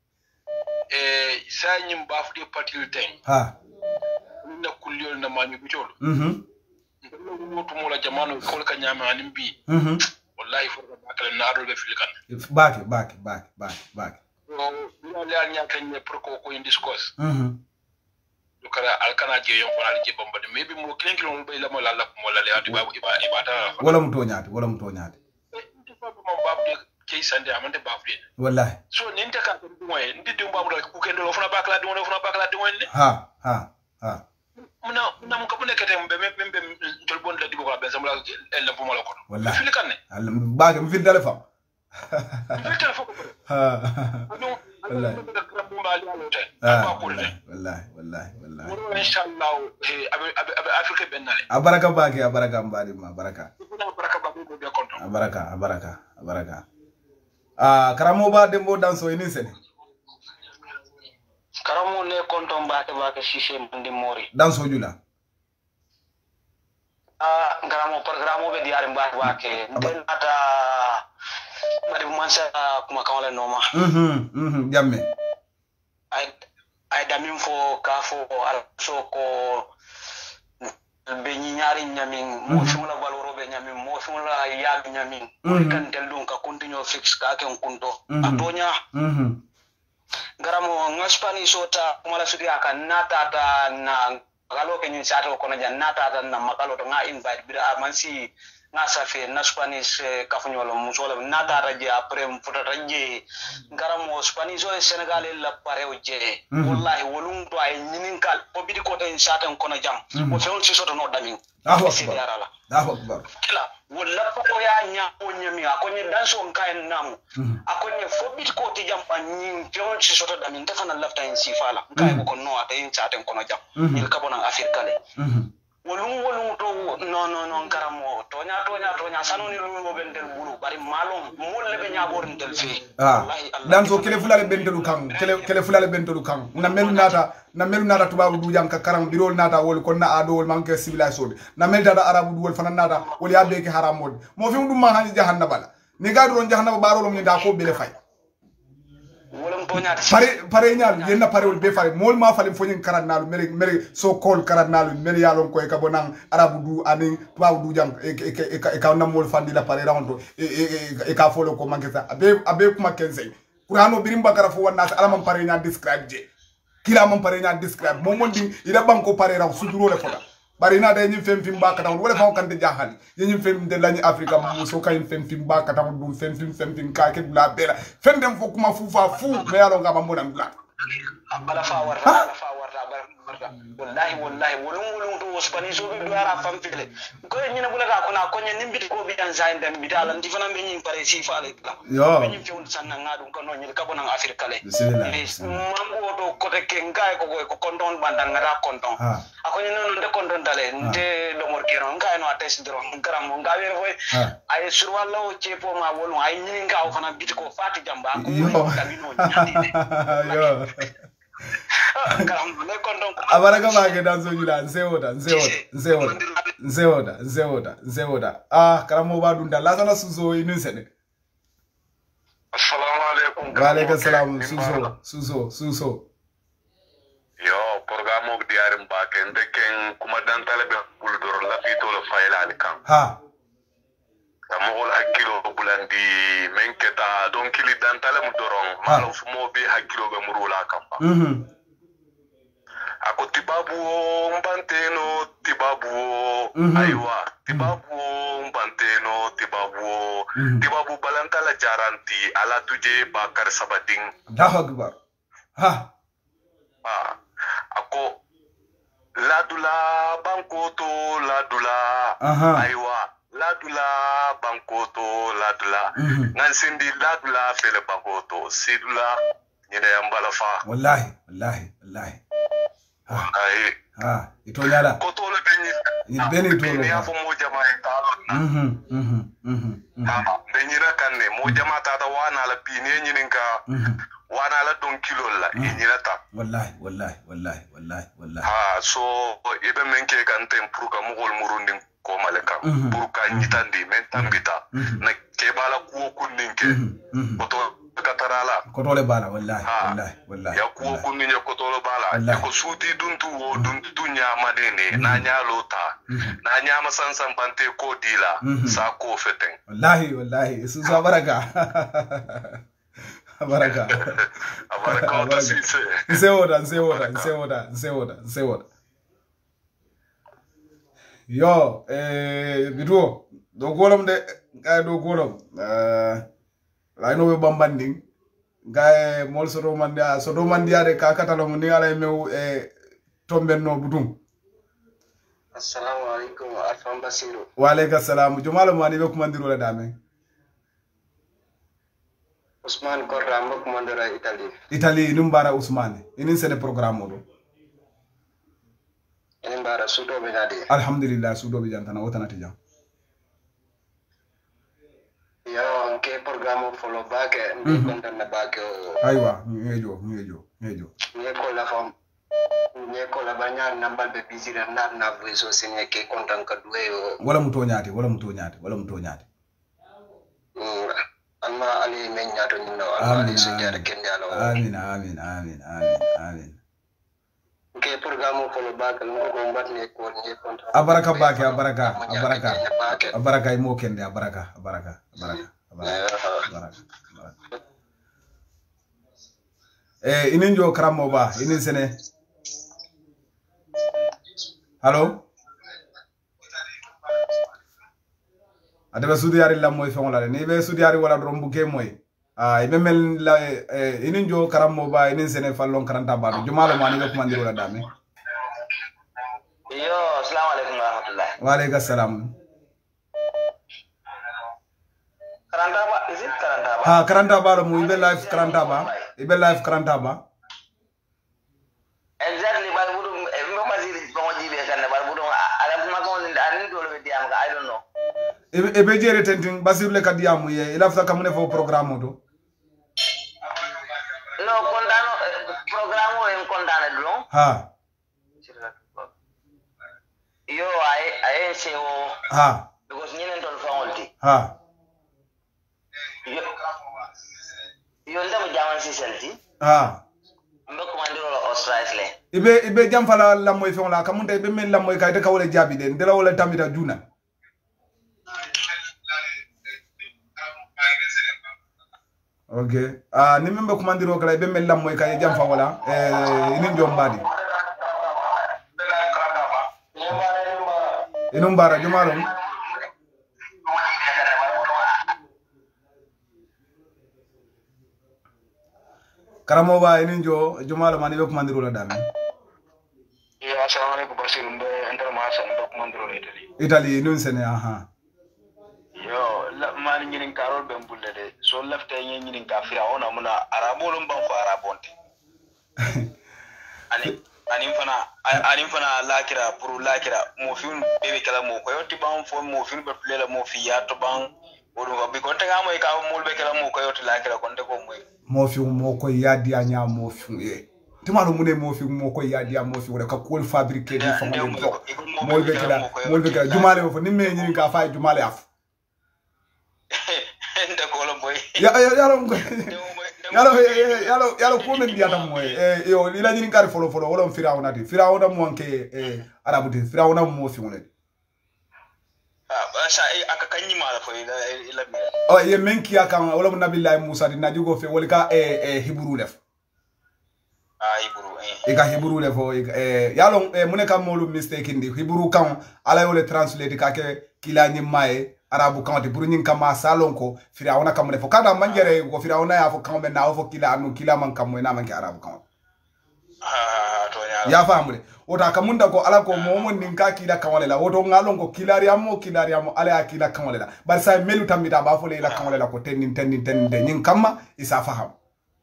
eh sayim bafde patil ten ha na kulliyol na mami bitol mhm mutu mo la jamano ko ka nyama anim bi mhm wallahi fo ba kala na ado be filkan bake bake bake bake bake so bila le al nyaaka ne pour ko ko discourse mhm du kala al kana je yon ko al je bamba de maybe mo klen kilo mo bay la mo la la mo la le adi babu iba ibada wala mu to nyaati wala mu to nyaati ndi babu mo babu de kay sande amande babu de wallahi so ninte ka ko moy ndi dum babu dal ku kendo fona bakala dum fona bakala dum ne ha ha ha muna muna mo ko bu nekete mbe mbe tol bon la dibo ko ben samla el la mo la ko Wallahi. filkan ne Allah bake mi fin telefon filkan fo ko ha anu Wallahi. anu da kram mo mali alo te ah ba ko ne wallahi wallahi wallahi mo inshallah eh abe abe abe afrika ben nale abaraka bake abaraka mbadi ma baraka kuna baraka ba ko be konto abaraka abaraka abaraka ah karamo ba dembo danso ini sene karamo ne konto mbake bake shishe ndi mori danso jula ah karamo programo be diare mbake bake den ata mari mansa kuma kawale noma mhm mhm jamme ay ay damin fo ka fo al soko be ñaari ñamin mo fumla valoro be ñamin mo fumla yaab ñamin ko kan tel dun ka continue fix ka ken kunto Mhm. atonya mhm garamo ngaspani sota mala sudi aka nata ta na galo ke nyin sato kono jan nata ta na makalo to nga invite bida amansi nga safe na Spanish kafunyolo musola nata ta je après mfuta ta je garamo Spanish o Senegal la pare o je wallahi wolum to ay nyinin kal ko bidi ko tan satan kono jam o fewn ci soto no damin Allahu akbar Allahu akbar kila wala ko ya nya o nyami akonye danso nkai namu akonye fobit ko ti jam panin fewn ci soto damin defana lafta en sifala nkai ko no ata en satan kono jam il kabona afrika le wolum wolum to no no no garamo to nya to nya to nya sanoni lumo bendel bulu bari malum molle be nya borndel fi ah dan so kele fulale bendelu kan kele kele fulale bendelu kan na melu nata na melu nata tubabu du jam ka karam birol nata wol kon na ado wol manke civilisation na mel dada arabu du wol fanan nata wol ya be ke haram mod mo fi dum ma hani jahannaba la ni gadu ron jahannaba barolo ni da ko bele fay pare pare nyal yenna pare wol be fare mol ma falim fonyin karannalu mere mere so kol karannalu mere yalon ko e ka bonan arabu du ani tubabu du jam e e e ka na mol fandi la pare rawndo e e ka folo ko manke sa abe abe kuma kense qur'ano birim bakara fo wonna alama pare nya describe je kila man pare nya describe mo mondi ida banko pare raw suduro le foda bari na day ñim fem fim ba kata wala fa kan de jahali ñim fem de lañu afrika mu so kay fem fim ba kata dum fem fim fem fim ka ke la bela fen dem fo kuma fu fa fu me yaro nga ba mo dam la bala fa warta bala fa warta warta wallahi wallahi wolum wolum to spani so be do ara fam file ko ñina bulata ko na ko ñen mbiti ko bi an zain dem bi dala ndi fanam be ñim pare si fa ale la yo ñim fi won sanna ngadu ko no ñil ka bonan afrika le bismillah mambo to ko te ke ngay ko ko kondon bandan ngada kondon ako ñen non de kondon dale nte do mor kero ngay no ates dro garam ngawe foy ay surwalla o cepo ma wolu ay ñini ngaw fana biti ko fati jamba ko tamino ñandi yo abaraka mage danzo jula nseoda nseoda nseoda nseoda nseoda nseoda ah karamo ba dunda la sala suzo inu sene assalamu alaikum wa alaikum salam suzo suzo suzo yo programme ok diarim ba ken de ken kuma dan talabe bul dor la fi to le fayla al kan ha amol hakilo bulandi menketa don kili dan talam doron malo fumo be hakilo be murula kan ba mhm ako tibabu mbanteno tibabu aywa tibabu mbanteno tibabu tibabu balantala jaranti ala tuje bakar sabading Allahu akbar ha ah ako ladula bankoto ladula aywa ladula bankoto ladula ngansindi ladula fele bankoto sidula nyine yambala fa wallahi wallahi wallahi ay ah ito yala ko to le benyi ni beni to ni afo mo jama e talo mhm mhm mhm ah benyi ra kanne mo jama ta da wana la bini nyininka wana la don kilo la nyina ta wallahi wallahi wallahi wallahi wallahi ah so ibe menke kan tem pour ka mo gol murundi ko maleka pour ka nyitandi men tambita na kebala ko kunninke ko to katarala kotole bala wallahi wallahi wallahi ya ko kunni nya kotole bala ko suti duntu wo duntu nya madene na nya lota na nya masansan bante ko dila sa ko feten wallahi wallahi su sa baraka baraka baraka to sise nseoda nseoda nseoda nseoda nseoda yo eh bidu do golom de ay do golom eh Laino be bambanding gae mol sodo mandia sodo mandia de ka katalo ni ala mew e tombenno budum assalamu alaikum arfan basiru wa alayka salam jumala mani be kumandiro la dame Usman Korra mo kumandira Italy Italy numbara Usman inin sene programme do inin bara sudo be nadi alhamdulillah sudo be jantana wotana tijan yo ke programme follow back ndi kontan na back aywa ngejo ngejo ngejo ne ko la fam ne ko la banya nambal be busy na na na voice o sene ke kontan ka duwe yo wala muto nyaati wala muto nyaati wala muto nyaati amma ali men nyaato ni no ali so jaara ken dialo amin amin amin amin amin ke programme follow back ngo ko mbatne ko ne kontan abaraka baake abaraka abaraka abaraka mo kende abaraka abaraka abaraka abaraka abaraka eh inin jo karamo ba inin sene Hello Adaba sudiyari la moy fengola ni be sudiyari wala drom buke moy ah ibe mel la eh inin jo karamo ba inin sene fallon karanta ba do jumalo mani be kuma ndiro la dame yo assalamu alaikum wa rahmatullah wa alaikum assalam karanta ba is it karanta ba ha karanta ba mo ibe live karanta ba ibe live karanta ba exactly bal budu mo maziri ko jibe kan bal budu ala kuma ko nda anin dole be diam ga I don't know e be jere tentin basir le kadiamu ye ila fa kamune fo programme do no kondano programme o en kondane do ha yo ay ay se o ha because ñinen ton fawolti ha yo yo ndam jaman ci selti ha mbako mandiro la australis le ibe ibe jam fala la moy fon la kamunta ibe men la moy kay te kawle jabi den de la wala tamita juna okay ah ni membe ko mandiro kala ibe men la moy kay jam fa wala eh ini jom badi inum bara jumalo karamo ba ini jo jumalo mani be ko mandiro la dami ya assalamu alaikum basirum be enter ma san be ko mandiro italy italy nun sene aha yo la mani ñinin karol be mbulle de so lafte ñi ñinin ka firawona muna arabulum ban fa arabonte ani anin fana anin fana lakira pour lakira mo fiun bebe kala mo ko yotti ban fo mo fiun be plela mo fi ya to ban odo ko bi ko tanga mo ka mo be kala mo ko yotti lakira kon de ko moy mo fi mo ko yadi anya mo fi e timalo mune mo fi mo ko yadi anya mo fi ka ko fabriquer di fa mo mo be kala mo be kala jumale fo ni me ñin ka fa jumale af nda ko lo boy ya ya ya lo yalo yalo yalo ko men diata moy e yo ila ñin kar folo folo wala firawna di firawna mo anke e arabu di firawna mo fi ngone ah ba sa aka kanyi mala fo ila ila mi o ye menki aka wala nabillahi musa di najugo fe wala ka e e hibru def ah hibru eh e ka hibru def o e yalo e mune kam molu mistake ndi hibru kan ala yo le translate ka ke kila ñi maye arabu kan te burñin kama salon ko firawna kam ne fo kada manjere ko firawna ya fo kam be na fo kila anu kila man kam na man ke arabu kan ah to ya famule ota kamunda ko ala ko momo ninka kila kan la woto ngalon ko kilari amo kilari amo ala ya kila kan la bar sa melu tambita ba fo le la kan la ko tenin tenin tenin de nyin kamma isa faham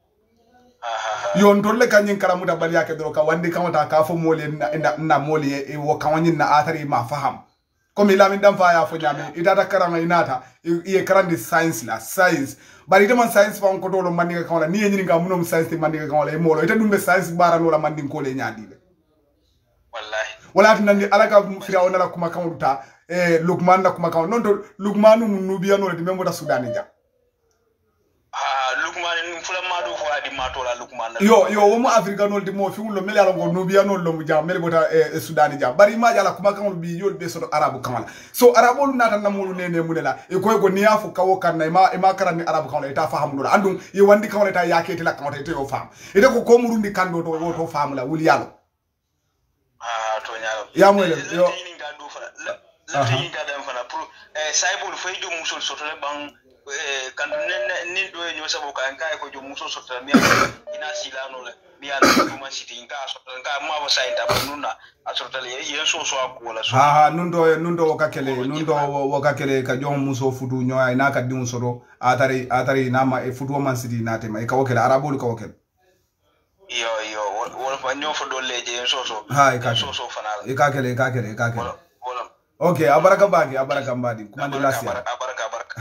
yon tolle kanyin karamuda bal yake do ka wandi kan ta ka fo mole na na mole e wo kan nyin na atari ma faham comme il a mis d'enfant à Fonyame, il a d'accord inata, il est grand de science la science. But il demande science pour un côté le mandinga quand la ni ni nga munum science de mandinga quand la molo. Il a dumbe science bara no la mandinga ko le nyadi le. Wallahi. Wala tinandi alaka firaona la kuma kan uta eh Lukman na kuma kan non to Lukmanu nubia no le membo da Sudani ja. Ah Lukman fula madu fo adi matola Lukman. Yo yo wo mo Africa no di mo fi wulo mele ala ngo nubia no lo mu ja mele bota e Sudani ja bari ma jala kuma kan bi yol be so arabu kamala so arabu lu nata na mulu nene munela e ko ko niya fu kawo kan na ma e ma karani arabu kamala ta fahamu no andum e wandi kamala ta yakete la kamala te yo fam e de ko ko murundi kando to wo to famu la wuli yalo ah to nyaalo ya mo le yo ni nga do fa la la ni nga dem fa na pour eh saibul fay jo musul soto le bang eh kan nen nin do ñu sabo ka en kay ko jo musul soto mi ina silano le mi ala ko man siti nga soto nga ma bo sayta ba nunna a soto le yen so so ko la so ha ha nundo nundo wakakele nundo wakakele ka jom muso fudu nyoya ina ka diun soro atari atari nama e fudu man siti nate ma e ka wakele arabu ka wakele yo yo wala fa ñoo fa do leje yen so so ha e ka so so fanal e ka kele e ka kele e ka kele wala okay abaraka bagi abaraka mbadi kuma de lasi abaraka abaraka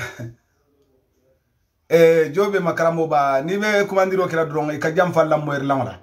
eh jobe makaramo ba ni be kumandiro kira dron e ka jam falla mo er lawla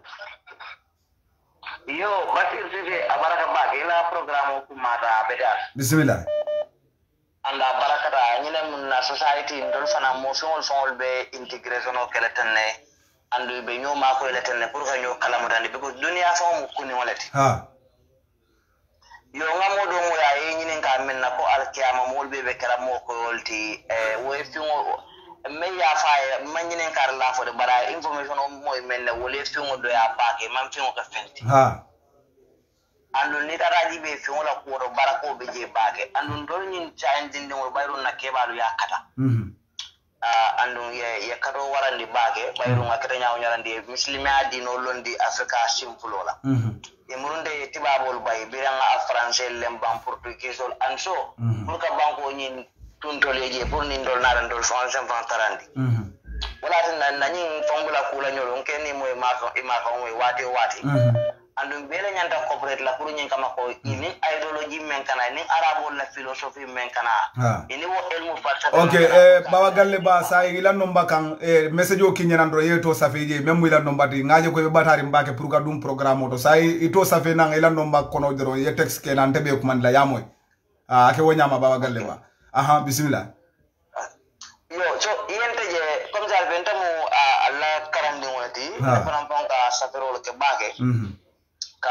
yo basir sibe abaraka ba ila program ko mata beda bismillah anda barakata ñine mun na society ndol fana mo fewol fawol be integration o kala tanne andu be ñoma ko la tanne pour ka ñoo kala mo tan because dunia fa mo kuni walati ha yo ngamo do mo ya e ñine ka men na ko alkiyama mo be be kala mo ko wolti e wo e fiŋo me ya fa ma ñine kar la fo de bara information o moy men ne wole fiŋo do ya baake man fiŋo ka fenti ha andu ni taraji be fiŋo la ko do bara ko be je baake andu dol nyin chain dinde mo bayru na kebalu ya kata mhm uh, andu ye ye kato warandi baake bayru ngakata nyaaw nyarandi muslimi adino londi afrika simple la mhm e murunde tibabol bay biranga a français lembam portugais ol anso pour ka banko nyin tuntoleje pour ni ndol naran dol français van tarandi mhm wala tan nani fongula kula nyolo keni moy ma ko ma ko moy wati wati mhm andum bele nyanta corporate la pour nyin kama ko ini ideology men kana ni arabo la philosophie men kana ini wo elmu falsafa okay eh bawa galle ba sa ila nomba kan eh message o kinyan ndo yeto safeje même ila nomba ti ngaje ko be batari mbake pour ka dum programme to sa ito safe nan ila nomba kono dro ye text ke nan tebe ko man la yamoy ah ake wonyama bawa galle ba aha bismillah yo so yente je comme ça ventamu alla karandi wati faram ponka safero ke bage mhm ka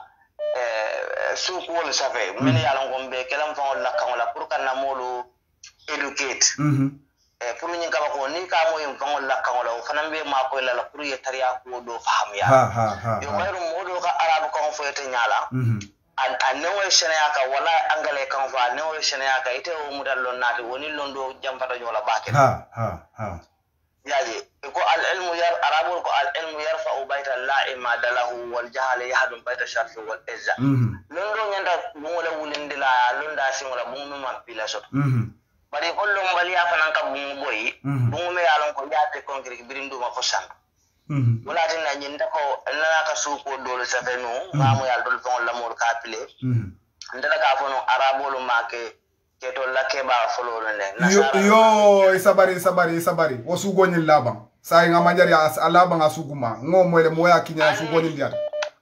eh suku wala safe men yalla ngombe kelam fon la kan wala pour kan molu educate mhm eh pour nyin ka ko ni ka mo yim fon la kan wala fanan be ma ko la pour ye tariya ko do faham ya ha ha ha yo bayru modo ka arabu kan fo yete nyala mhm an anno shenaya ka wala angale kan fa anno shenaya ka ite o mudal lon nati woni londo jamfata nyola baake ha ha ha yaji ko al ilmu yar arabul ko al ilmu yarfa bayta la'ima dalahu wal jahl yahdum bayta sharfi wal izza mhm londo nyanda bumula wulindila londa singula bumu man pila so mhm bari hollo mbali afanan ka bumu boyi bumu me yalon ko yaate konkret birindu ma ko san mhm wala tin na nyinda ko nana ka suko dole sa fenu mamu yal dol fon lamor ka pile mhm ndala ka fono arabul make keto lake ba folo ne yo yo isabari isabari isabari wosugo nyi laban sai nga manjari alaba nga suguma ngo mwele moya kinya sugo nyi ndiata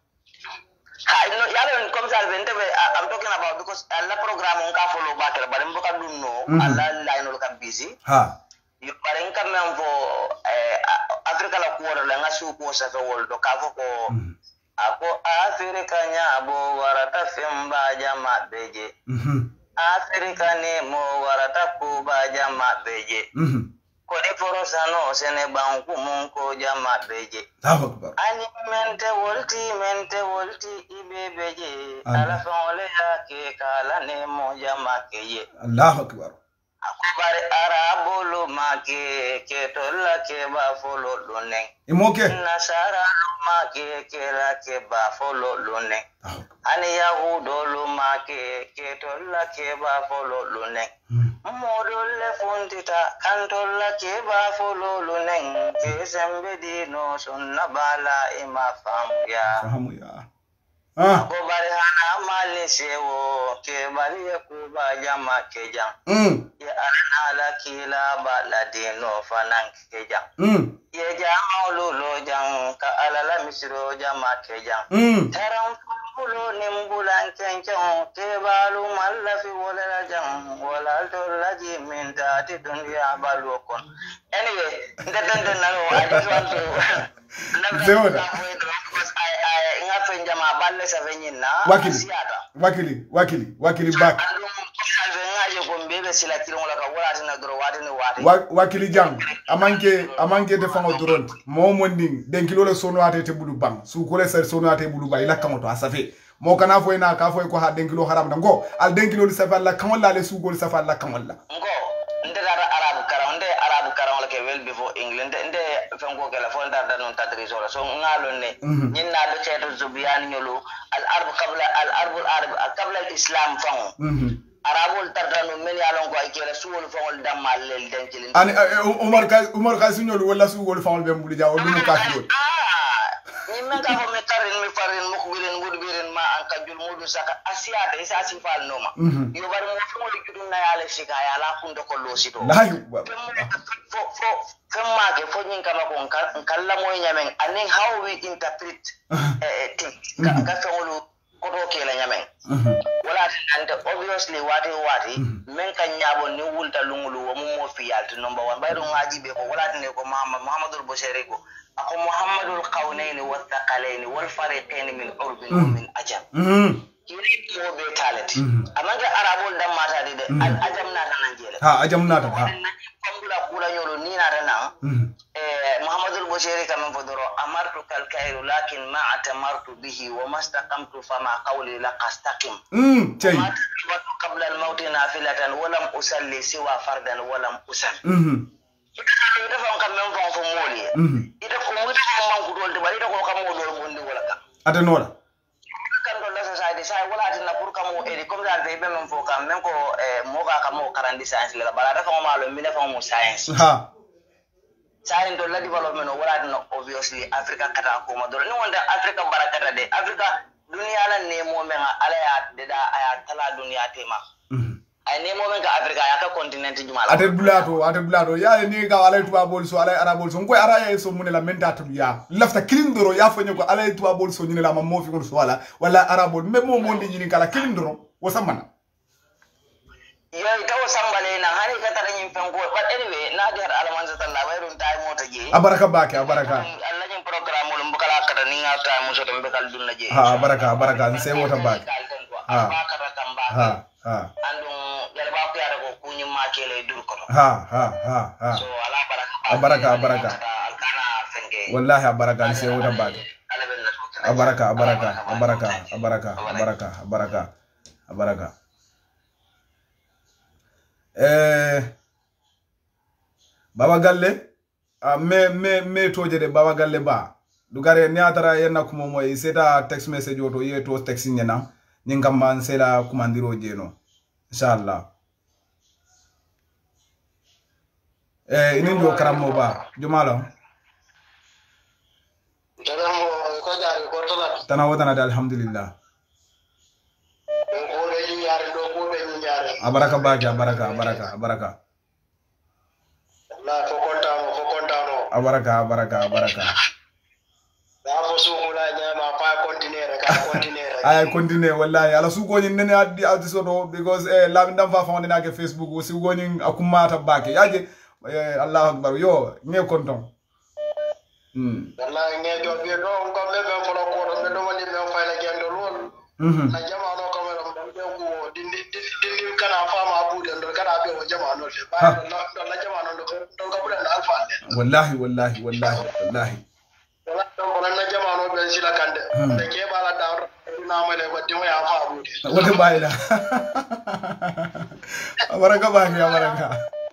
ha no yalo comme ça vente be I'm talking about because alla program on ka follow back la bare mboka dunno alla line lo ka busy ha yo bare ngam men fo eh afrika la ko la nga su ko sa wol do ka fo ko ako afrika nya bo warata femba jama beje mhm Afrika ne mo warata kuba jama beje. Mhm. Kodi forosano sene banku munko jama beje. Allahu akbar. Ani mente wolti mente wolti ibe beje. Ala fole yake kala ne mo jama keye. Allahu akbar. Akubare arabulu make ketola ke ba folo lone. Imoke. Nasara make kera ke ba folo lone. Ani yahudo lu make ketola ke ba folo lone. Modolle fundita kantola ke ba folo lone. Ke sembe di no sunna bala ima famya. Fahamu ya. Ah. Akubare hana mali sewo ke bali kuba jama kejang. Mm. Ya ala kila baladino fanan kejang. Mm. Ye jama lolo jang ka alala misro jama kejang. Mm. Taram fulo nimbulan kencang ke balu malafi wala jang wala to laji minta ti dunya balokon. Anyway, that don't know. I just want to Zeona. I I ngafen jama balle sa venyina. Wakili. Wakili, wakili, wakili back. Wakili jang amanke amanke de fango duron mo monding den kilo le sono ate te bulu bang su ko le ser sono ate bulu bay la kamoto asafe mo kana fo ina ka fo ko ha den kilo haram ngo al den kilo le safa la kamol la le su ko le safa la kamol la ngo ndara arab karam nde arab karam la ke well before england nde fango ke la fo ndar non tadri so so ngalo ne nyinna do ceto zubiyan nyolo al arab qabla al arab arab qabla al islam fango arabul tardanu men yalon ko ay kele suwol fawol damal lel denkilin ani umar ka umar ka suñol wala suwol fawol be mbuli jaw dum ka fi ni men ka fo me tarin mi farin mukbirin mudbirin ma an ka jul mudu saka asiata isa sifal noma yo bar mo fo li kidun na yale sika yala kundo ko losito la fo fo femma ke fo nyin kama ko kala moy nyamen anen how we interpret eh thing ka fawolu koto kela nyamen wala ante obviously wati wati men kan nyabo ni wulta lungulu wo mo fi yalti number one baydo ngaji be ko wala ne ko muhammad muhammadul bushari ko ako muhammadul qawnayn wa thaqalayn wal fariqayn min urbin wa min ajam kiri mo be talent amanga arabul dam mata de al ajam na tan jele ha ajam na tan ha kambula kula nyolo ni na tan eh بشيرك من فدرو أمرتك الكير لكن ما اعتمرت به وما استقمت فما قولي لك استقم امم تي وما تربت قبل الموت نافلة ولم أصلي سوى فردا ولم أسل امم ita fa kam men fa fo moli ita ko mo ita ko man ko dolde bari ita ko kam mo dol bondi wala kam ata nola kan do la society sai wala ati na pour kam mo edi comme ça be men fo kam men ko mo ga kam mo karandi science la bala da fa mo malo mi ne fa mo science ha science do la development wala ati no obviously Africa kata ko mo dol ni wonda Africa barakata de Africa dunia la ne mo men ala ya de da aya tala dunia tema ay ne mo men ka Africa ya ka continent jumala ate bulato ate bulato ya ni ga ala tuba bol so ala arabol so ko ara ya so munela menta to ya lafta kilindoro ya fanyo ko ala tuba bol so nyinela ma mo fi ko so wala wala arabol me mo mondi nyini kala kilindoro wo samana yo itawo sambale na hari ka tara nyim fen ko but anyway na di har alaman sa talla bayrun tay mota je abaraka bake abaraka Allah nyim programme lo mbukala kata ni ngata mo so to mbekal dunna je ha abaraka abaraka nse wota bake ha kata tamba ha ha andu yalba ko yara ko kunyi makele dur ko ha ha ha ha so ala baraka abaraka abaraka alkana fenge wallahi abaraka nse wota bake abaraka abaraka abaraka abaraka abaraka abaraka abaraka eh Baba Galle a me me me toje de Baba Galle ba dugare ni atara yenna kuma moy seta text message oto yeto text nyena nyingam man sela kumandiro jeno inshallah eh ini ndo karamo ba jumalo jaramo ko jari ko tala tana wadana da alhamdulillah ko le ni yar do ko be ni yar abaraka baki abaraka abaraka abaraka la ko kontano ko kontano abaraka abaraka abaraka da fo su mula nyama pa continuer ka continuer ay continue wallahi ala su goni nene addi addi soto because eh la ndam fa fa ndina ke Facebook o si goni akumata baki yaje eh Allahu akbar yo nge konton hmm wallahi nge do be do ko be be fo ko do do woni be fa la gendo lol mhm na jama no ko be do ko dindi dindi kana fa ma bu den do kana be o jama no le ba do la jama no do do ko bulan alfa wallahi wallahi wallahi wallahi wala do wala na jama no be sila kande de ke bala da na ma le wadi mo ya fa bu wata bayila abaraka baki abaraka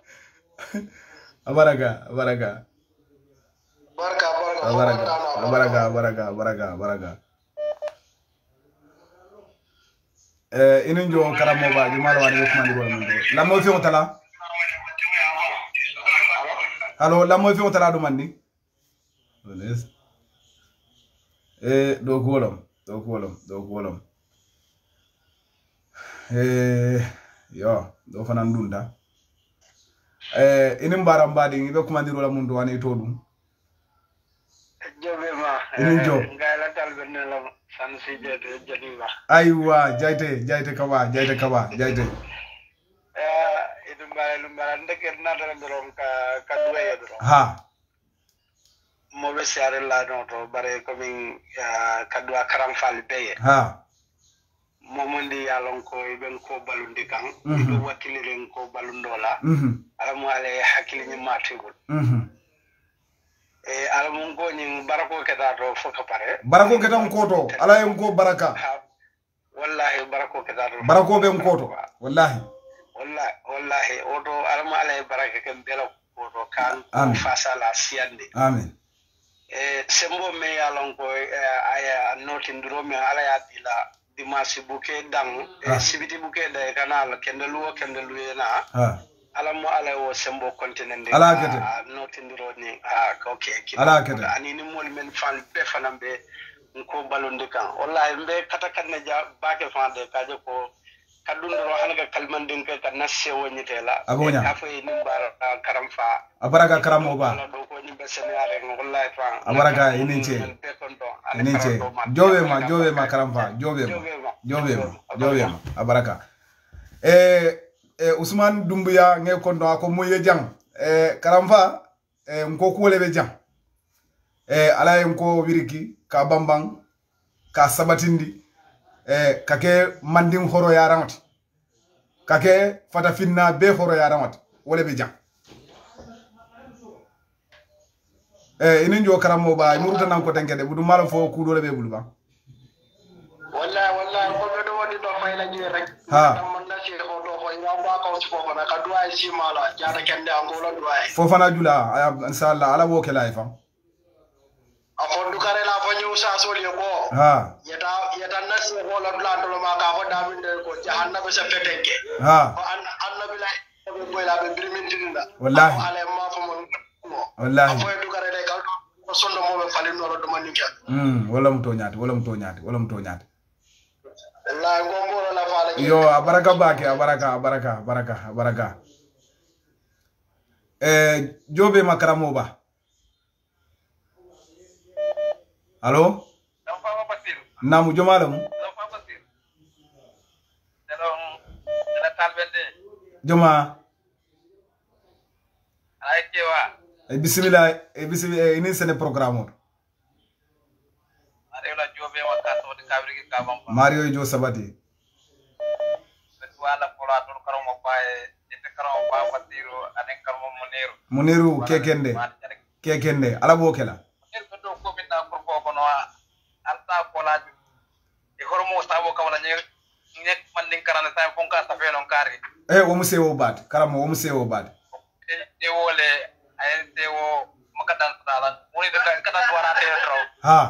abaraka abaraka barka barka abaraka abaraka abaraka abaraka abaraka eh inin jo karamo ba jumalo wadi ko mandi wala mando la mo fi otala allo la mo fi otala do mandi yes eh do golom do golom do golom eh yo do fanan dunda eh inin baram badi ngi be ko mandi wala mundo wani to dum jobe ma inin jo ngala tal ben la san si jete janiwa aywa jayte jayte kawa jayte kawa jayte eh idum ba lu ba ndeke na dara dorom ka ka duwe do ha mo be sare la no to bare ko min ka duwa karam fal beye ha mo mondi yalon ko ben ko balundi kan do wakiliren ko balundola mhm ala mo ale hakili ni matibul mhm e ala mo ngoni barako keta to foka pare barako ketan koto ala en ko baraka wallahi barako keta to barako ben koto wallahi wallahi wallahi oto ala mo ale baraka ken bela koto kan Amin. fasa la siande amen e sembo me yalon ko aya notindiro me ala ya dila dimanche buke dang e sibiti buke da kanal kendalu kendalu na ha ala mo ala o sembo continent Ala kete. notindiro ni ah okay Ala kete. ani ni mol men fan be fanambe ko balonde kan wallahi mbe kata kanne ja bake fande kaje ko kadundoro hanaga kalmandin ka kan nasse wonyitela Abonya. ka fay ni bar karam fa abaraka karamo ba ala do ko ni be senare wallahi fa abaraka ininche ininche jobe ma jobe ma karamfa jobe ma jobe ma jobe ma abaraka eh eh Usman Dumbuya nge kondo ako moye jang eh karamfa eh nko ko lebe jang eh ala en ko wiriki ka bambang ka sabatindi eh kake manding horo ya ramati kake fata finna be horo ya ramati wole be jang eh inin jo karamo ba muruta nan ko tenkede budu mala fo ku dole be bulu ba wallahi wallahi ko be do woni do fay la ji rek ha man na ci ko do ko ina ba ko ci ko na ka duay ci mala jaata kende angola duay fo fana jula inshallah ala wo kala fa afon du kare la fa ñew sa sol ye ko ha yeta yeta nasi ko la dula to ma ka fa daminde ko jahannabe sa fetenke ha an annabi la ko la be birmintinda wallahi ale ma fa mo wallahi afo du kare le ka ko sondo mo be fali no do manike mm wala mu to nyaati wala mu to nyaati wala mu to nyaati wallahi ngombo la fa la yo abaraka bake abaraka abaraka abaraka abaraka eh jobe makaramo ba allo namu jomalam joma ay kewa e bismillah e bismillah ini sene programme mario la jobe wa ka to de kabri ke kabam mario jo sabati wala pola to karamo bae ite karamo ba fatiro anen karamo muniru muniru kekende kekende ala bo kela do ko minna pour ko ko no alta pola e hormo sabo kawla nyer nek man din karana sa fonka sa fe non kari eh wo muse wo bad karamo wo muse wo bad e wole ay te wo makadan sala woni de kada wara te tro ha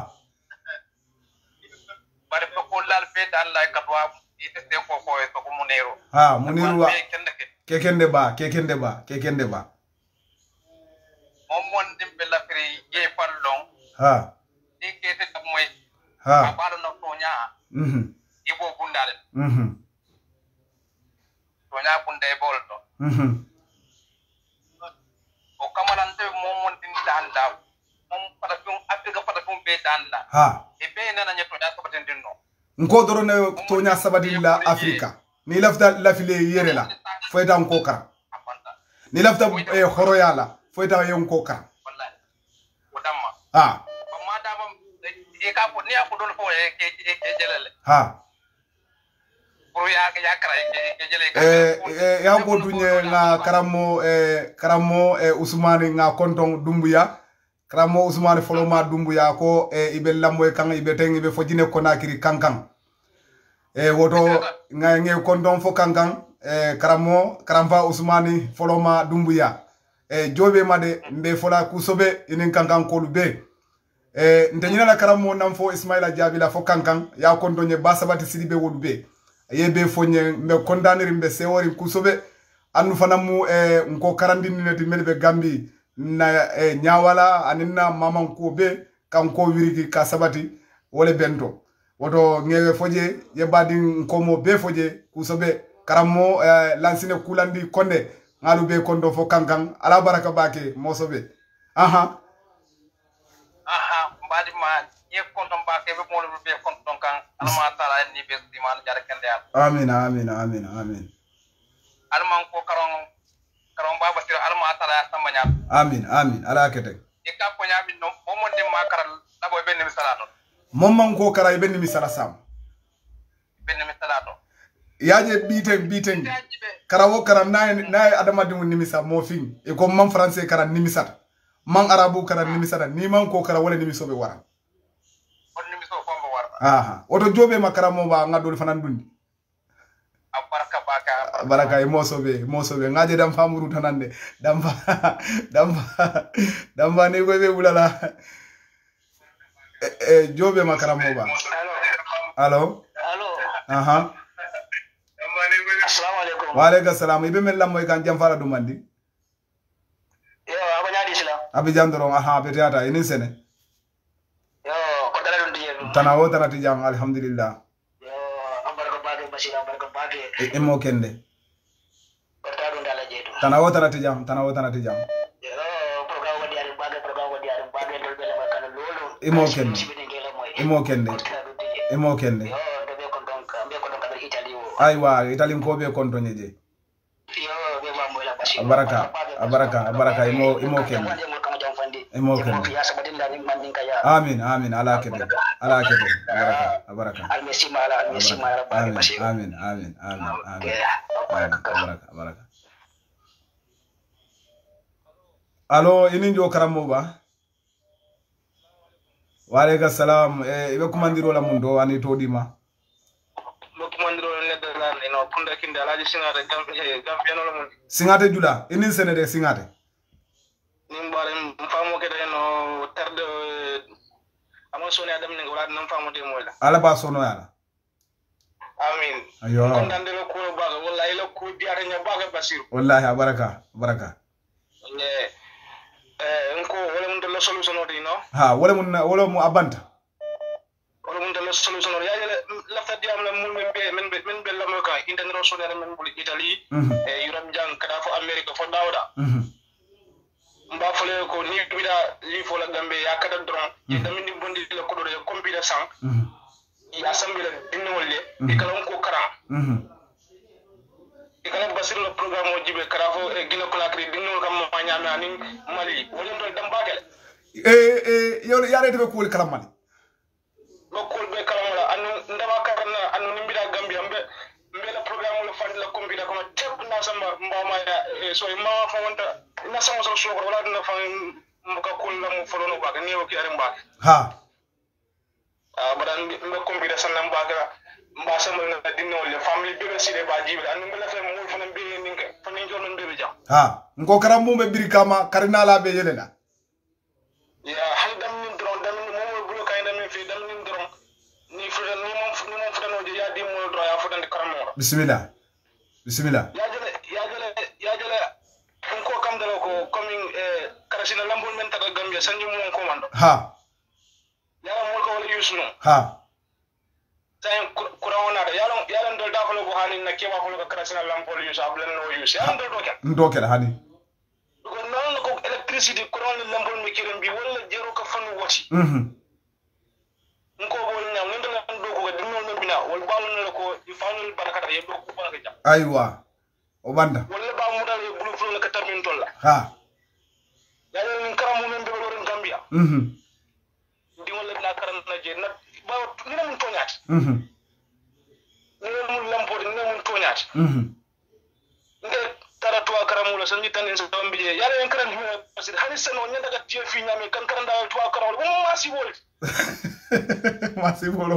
bare ko ko lal fe dan lay katwa ite te ko ko to ko muniru ha muniru kekende ba kekende ba kekende ba mom mon dimbe la fri ye pallon ha ikete dum moy ha abalo no tonya mhm ibo bundal mhm tonya bunde bolto mhm o kamarante mom mon din danda mom pada tum afrika pada tum be danda ha e be nana nyato da ko den dinno nko doro ne tonya sabati la afrika ni lafta lafile yere la foyta nko kara ni lafta e horoya la foyta yon ko kara wallahi wadamma ha ma dama e ka ko ni ko don fo e ke ke jelele ha pro ya ya kara ke jele ka eh ya ko dunye nga karamo eh karamo e usmani nga konton dumbuya karamo usmani foloma dumbuya ko e ibe lamboy kan ibe ten ibe fojine konakiri kankan e woto nga nge konton fo kankan e karamo karamfa usmani foloma dumbuya e jobe made mbe fola kusobe inin kankan ko lube e ntanyina la karamo namfo ismaila jabila fo kankan ya kontonye basabati sidibe wolube yebe fonye mbe kondaniri mbe sewori kusobe anu fanamu e nko karandini neti melbe gambi na e nyawala anina mama nko be kanko wiriki ka sabati wole bento woto ngewe foje yebadi nko mo be foje kusobe karamo e, lansine kulandi konde ngalu be kondo fo kankan ala baraka bake mosobe aha aha mbadi ma ye kondo bake be mo be kondo kan alma taala ni be diman jara kende amin amin amin amin alman ko karon karon baba sir alma taala samanya amin amin ala kete e ka ko nyami no mo mon dem makaral labo be ni misalato momman ko kara be ni misala sam be ni misalato yaje biten biten karawo kara nay nay adama dimu nimisa mo fin e ko man français kara nimisata man arabu kara nimisata ni man ko kara wala nimiso be wara on nimiso ko mo wara aha oto jobe makara mo ba ngadol fanan dundi baraka baka baraka e mosobe mosobe ngaje dam famuru tanande dam dam dam ba ne ko be bulala e, e jobe makara mo ba allo allo aha assalamu alaikum wa alaikum salam ibe men lammoy kan jam fara dumandi yo abanyadi sila abi jandoro aha be tata inin sene yo ko dara dum diye tanawo tanati jam alhamdulillah yo ambarko bage basira ambarko bage e mo kende ko ta dum dala jeetu tanawo tanati jam tanawo tanati jam yo programme wadi ari bage programme wadi ari bage dol bele makana lolo e mo kende e mo kende e mo kende yo do be kon donc be kon donc italy o aywa italy ko be kon to nyeje yo be ma mola basira baraka baraka baraka imo imo kende imo kende amin amin ala kende ala kende baraka baraka almesi mala almesi mala bage basira amin amin amin amin baraka baraka alo ini jo karamo ba wa alayka salam e be kumandiro la mundo ani to dima mo kumandiro ne de la no punda kinde alaji singate gambia no mun singate jula inin sene de singate nim bare famo ke de no terde amo soni adam ne wala nam famo de mola ala ba sono yala amin ayo kon dande ko baga wallahi la ko diare nya baga basir wallahi baraka baraka ne eh nko wala mun de la solution o de no ha wala mun wala mu abanta wala mun de la solution o ya la fa diam la mun be men be men be la mo ka indana soni ala men buli italy e europe jang kada fo america fo dawda mba fole ko ni bida li fo la gambe ya kada dron e damini bondi la ko do computer sang ya sambi la dinno wolle e kala ko kara e kala basir le programme o jibe kara fo e gina ko la kri dinno kam ma nyame ani mali woni do dam bagel e e yow yaare de ko kala mali no ko be kala wala anu ndaba karna anu ni bida gambe ambe mbe la programme le fand la computer ko tep na samba mba ma so ma fa wonta na sama so so wala na fa mbuka kun la mu folono baga ni o ki are mbaka ha ah badan mbe computer sanam baga mba sama na dinno le family be sire ba jibe anu mbe la fa mu fa be ninka fa ni jonon be jam ha ngo karambu be birikama karina la be yelena ya hal dam ni dron dam ni mo bulo kay dam fi dam ni dron ni fu ni mo ni mo fu dano ya di mo dro ya fu dan karamo bismillah bismillah ya jale ya jale ya jale ko kam dalo ko coming eh karasina lambol men taga gambia sanju mo ko mando ha ya mo ko wala yusno ha tay kurawna da yalon yalon dol da falo ko hanin na kewa falo ko karasina lambol yus ablen no yus ya dol do ken ndoke hani ko non ko electricity kurawna lambol mi kiren bi wala jero ko fanu wati mhm nko bol nyam ngi dal do ko dinno no bina wal balon ko ifanul barakata yebdo ko ba ga aywa o banda wala ba mu dal bulu fulu ka tarmin tolla ha ya ni karamu men be woron gambia mhm di wala na karan na je na ba ni mun toñat mhm ni mun lampo ni mun toñat mhm nge tara to karamu la sanji tanin sa dombi je ya en karan parce hani seno nyanda ga tie fi nyame kan karan da to karamu mo masi wol masi bolo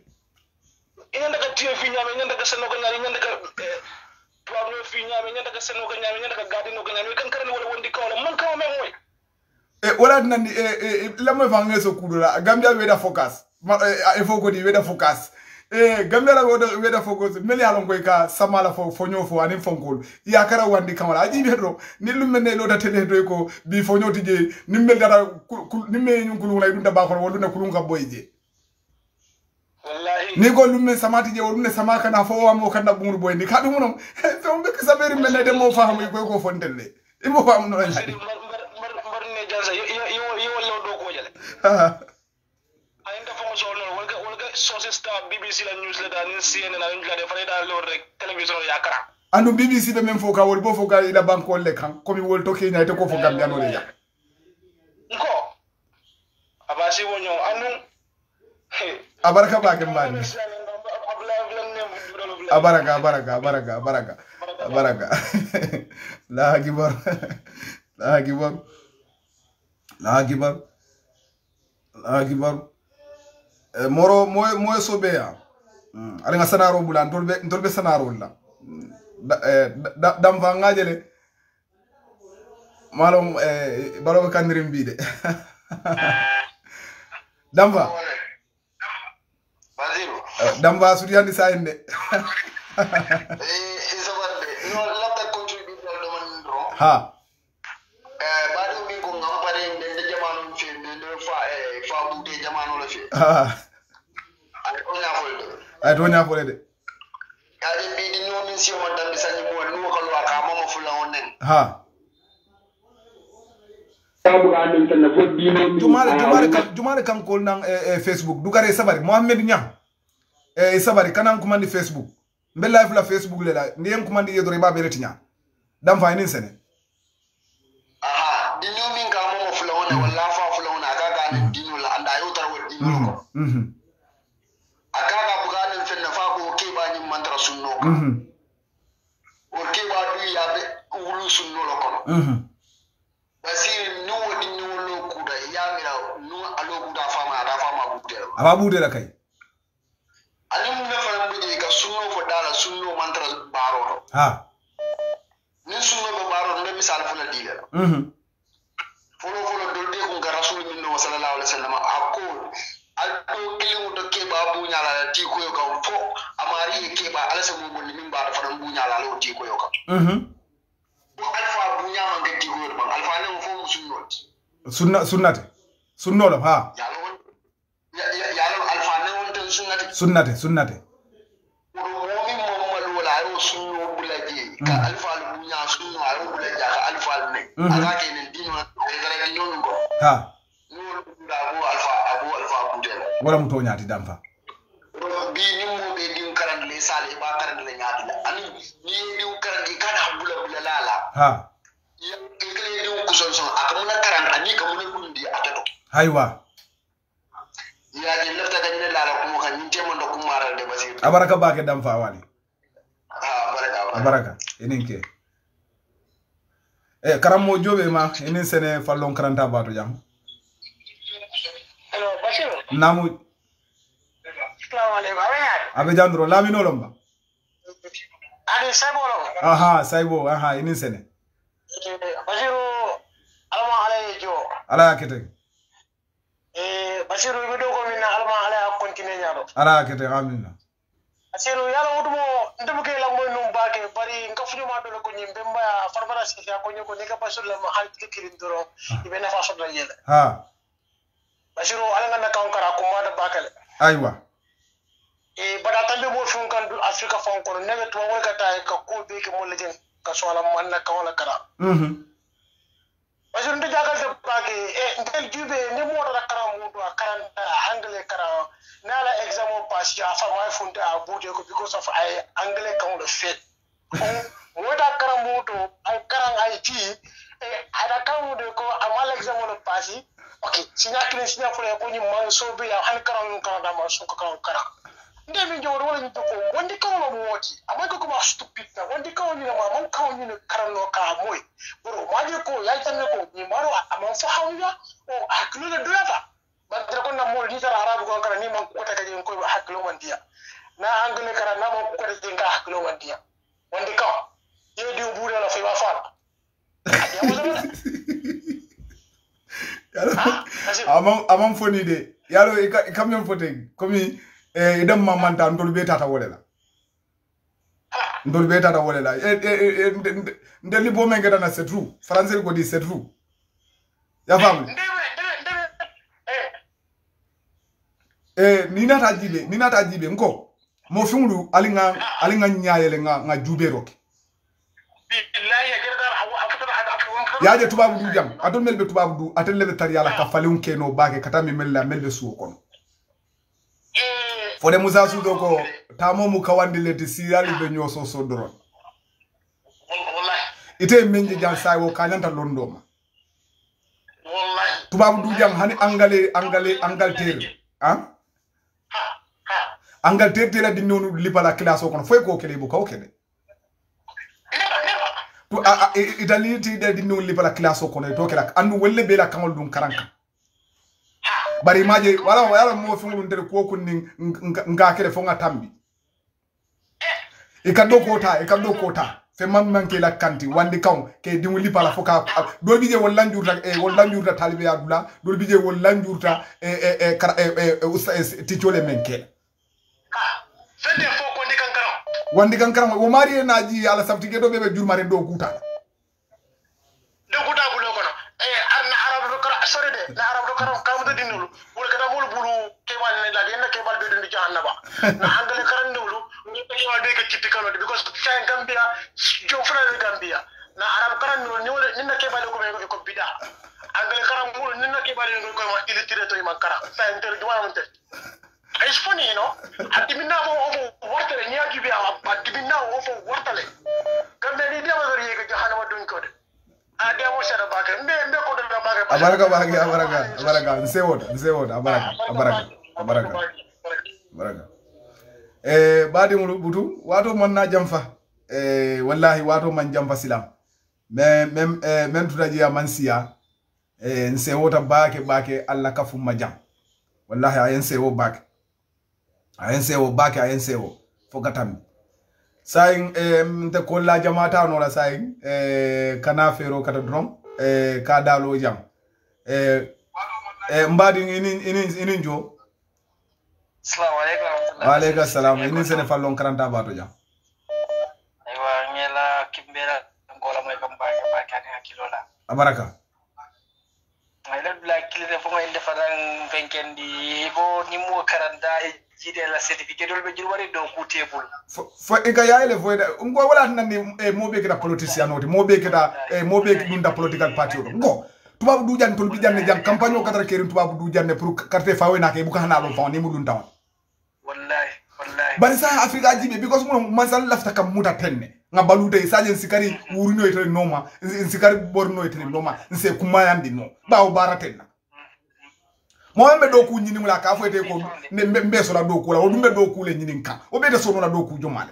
nyanda ga tie fi nyame nyanda ga seno ga nyari nyanda ga to no fi nyame nyanda ga seno ga nyame nyanda ga gadi no ga nyame kan karan wala wondi kawla man kaw me moy e wala nandi e lamoy fange so kudula gambia weda focus e foko di weda focus e gambia la weda weda focus meli alon koy ka samala fo fonyo fo ani fonkol ya kara wandi kamala aji bedro ni lumene lo da tele do ko bi fonyo tije nimmel dara nimme nyun kulu lay dunda ba ko wolu ne kulun ka boyje wallahi ni ko lumme samati je wolu ne samaka na fo wamo kanda bumur boy ni kadu munom so be ka saberi men de mo fahamu ko ko fontelle e mo fahamu no sidi mar mar mar ne jansa yo yo yo lo do ko jale ay nga famo so non wala wala source star bbc la news la da ni cnn la ñu la def da lo rek television ya kara anu bbc be men foka wol bo foka ila banko le kan komi wol to kenya te ko fo gambia no le ya nko abasi wonyo anu abaraka ba ke mbani abaraka abaraka abaraka abaraka abaraka la akibar la akibar la akibar la akibar moro moy moy sobeya ari nga sanaro bulan tolbe tolbe sanaro la dam fa ngajele malum eh balo kandirim bi de dam fa Baziru dam fa su yandi sa inde eh isabande no labda contribute do man ro ha eh badu mi ko ngam pare de jamanu fi de fa eh fa bu de jamanu la fi ha ay onya folde ay to nya fole de kadi bi di no min si mo dambi sanyi mo no ko lo ka mama fula onen ha jumare jumare kan jumare kan ko nang e facebook dugare sabari mohammed nyam e sabari kanan kumandi facebook mbe live la facebook le la ndien kumandi yedore ba beleti nya dam fa inin sene aha di no min ka mama fula onen wala fa fula onen aga ga ni dinu la anda yo tar wadi no mhm aga ga bugaden fenna fa ko ke ba ni mantra sunno mhm o ke ba du ya be wulu sunno lo kono mhm basiri no wadi no lo kuda ya mira nu alo buda fama da fama budela aba budela kay ani mun na fara muje ka sunno fo dala sunno mantra baro ha ni sunno be baro be misal fu la dile mhm folo folo dolde ko ga rasul minno sallallahu alaihi wasallam akko aldo kilimu to ke babu nyala ti ko yo ka fo amari ke ba alasa mo mon min ba fara bu nyala lo ti ko yo ka mhm alfa bu nyama ga ti ko yo ba alfa ne fo sunno sunna sunnate sunnolam ha yalo yalo alfa ne won tan sunnate sunnate sunnate momi momal wala yo sunno bulaje ka alfa bu nya sunno ayo bulaje ka alfa ne ala ke ne dino gara ga nyon ko ha no da abu alfa abu alfa bu de wala mu to nyaati damfa bi ni mo be din karan le sale ba karan le nyaati la ani ni din karan di kana bula bula lala ha ya kele din ku son son akamuna karan ani kamuna kundi atato haywa ya ni lafta da ni lala kuma kan ni temon da kuma rar da basir abaraka baake damfa wali ha baraka abaraka eninke e karamo jobe ma enin sene fallon karanta bato jam hello basir namu assalamu alaikum abayar abe jandro lamino lomba ali sabolo aha saibo aha enin sene basiru alama alay jo ala yakete eh basiru bido ko min alama alay continue nyalo ala yakete amina basiru yalo wudumo ndebuke la moy num baake bari ngafuni ma do ko nyimbe mbaya farbara si ya ko nyoko ne ka basul la ma hal tikirin doro ibe na faso da yele ha basiru alanga na kankara ko ma da bakale aywa e bada tambe mo fun kan afrika fon ko ne to wo ka tay ka ko be ke mo legen ka so ala man na ka wala kara mhm basiru ndu jagal de baake e ndel jube ni mo da kara mo do karan angle kara nala exam o pass ya fa my funde a bude ko because of I angle kan do fet mo da kara mo do ay karan ay ti e ada kan do ko amal exam o pass okay sinya kini sinya fure ko ni man so be ya han karan kan da ma so ko kan kara nde mi jowdo wala ni ko wondi kan mo woti amay ko ma stupid na wondi kan ni ma man kan ni karan no ka moy bro ma je ko ya tan ko ni maro amon fo hawya o aklu le doyata badra ko na mol ni tara arabu ko kara ni man ko ta kaje ko haklo man dia na angle kara na man ko ta jinga haklo man dia wondi kan ye di bure la fe ba fa amam amam foni de yalo e kam yon fote komi e idam mamanta ndol be tata wolela ndol be tata wolela e ndeli bo men ngeda na c'est true français ko di c'est true ya famle eh ni nata jibe ni nata jibe nko mo fingulu alinga alinga nyaayele nga nga jube roke billahi ya gerda yaje tubabu du jam adon melbe tubabu du atel lebe tar yalla ka falun keno baake katami mella melbe suwo kono fode musa sudo ko tamo mu kawandi leti sirali be nyoso so doron wallahi ite menje jan sawo kanyanta londoma wallahi tubabu du jam hani angale angale angaltere han angaltere la dinonu libala classe kono foy ko kele bu ko kele tu a Italy ti de dinonu libala classe kono to kala andu welle be la kamol dum karanka bari maje wala wala mo fi ngul ndere ko ko ni nga kele fo nga tambi e kaddo kota e kaddo kota fe man manke la kanti wandi kaw ke dimu li pala foka do bije wala njurta e wala njurta talibe abdullah do bije wala njurta e e e e tichole menke fende fo ko ndi kankara wandi kankara o mari naji ala sabti ke do bebe jurmare do kuta do kuta bulo kono e arna arabu do kara sore de na arabu do kara kam do dinulu wala kada mul bulu kebal ne la den kebal be dundu jahannaba na angale karan dulu ni ko wal be ke citti kalo because say gambia jo fra gambia na arabu karan dulu ni wala ninna kebal ko be ko bida angale karan mul ninna kebal ko ma ilitire to man kara say inter duma monte it's funny you know adibina mo ofo wartale ni ajibi adibina ofo wartale kambe ni dia ma riye ko jahannaba dun ko de ade mo shara baka mbe mbe ko da baka abaraka baka abaraka abaraka nsewoda nsewoda abaraka abaraka abaraka abaraka eh badi mu butu wato man na jamfa eh wallahi wato man jamfa silam mais même eh même tutaji ya mansiya e nse wota bake bake alla kafu majam wallahi ayen se wo bake ayen se wo bake ayen se wo fogatam sayin e mte kolla jamata no la sayin e kana fero kata drom e ka dalo jam e e mbadi ini ini ini jo assalamu alaikum wa alaikum assalam ini sene fallon karanta bato jam aywa ngela kimbera ngola moy kam baake baake ani hakilola abaraka ay la bla kilide fo ngoy defaran venkendi bo ni mo karanta jide la certificate dol be jur wari do ku tebul fo e ga yayle fo ngo wala nanni e mo be keda politicien oti mo be keda e mo be dunda political party o ngo tubabu du jan tol bi janne jang campagne o kadara kerin tubabu du janne pour carte fawe na ke bu kana lo fon ni mu dun taw wallahi wallahi bari sa afrika jibe because mo man sal lafta kam muta tenne nga balute saje sikari wurino etere noma sikari borno etere noma nse kumayandi no bawo baratenna mo mbe do ku nyini mula ka fo ete ko mbe so la do ku la o dumbe do ku le nyini kan o be de so no la do ku jomale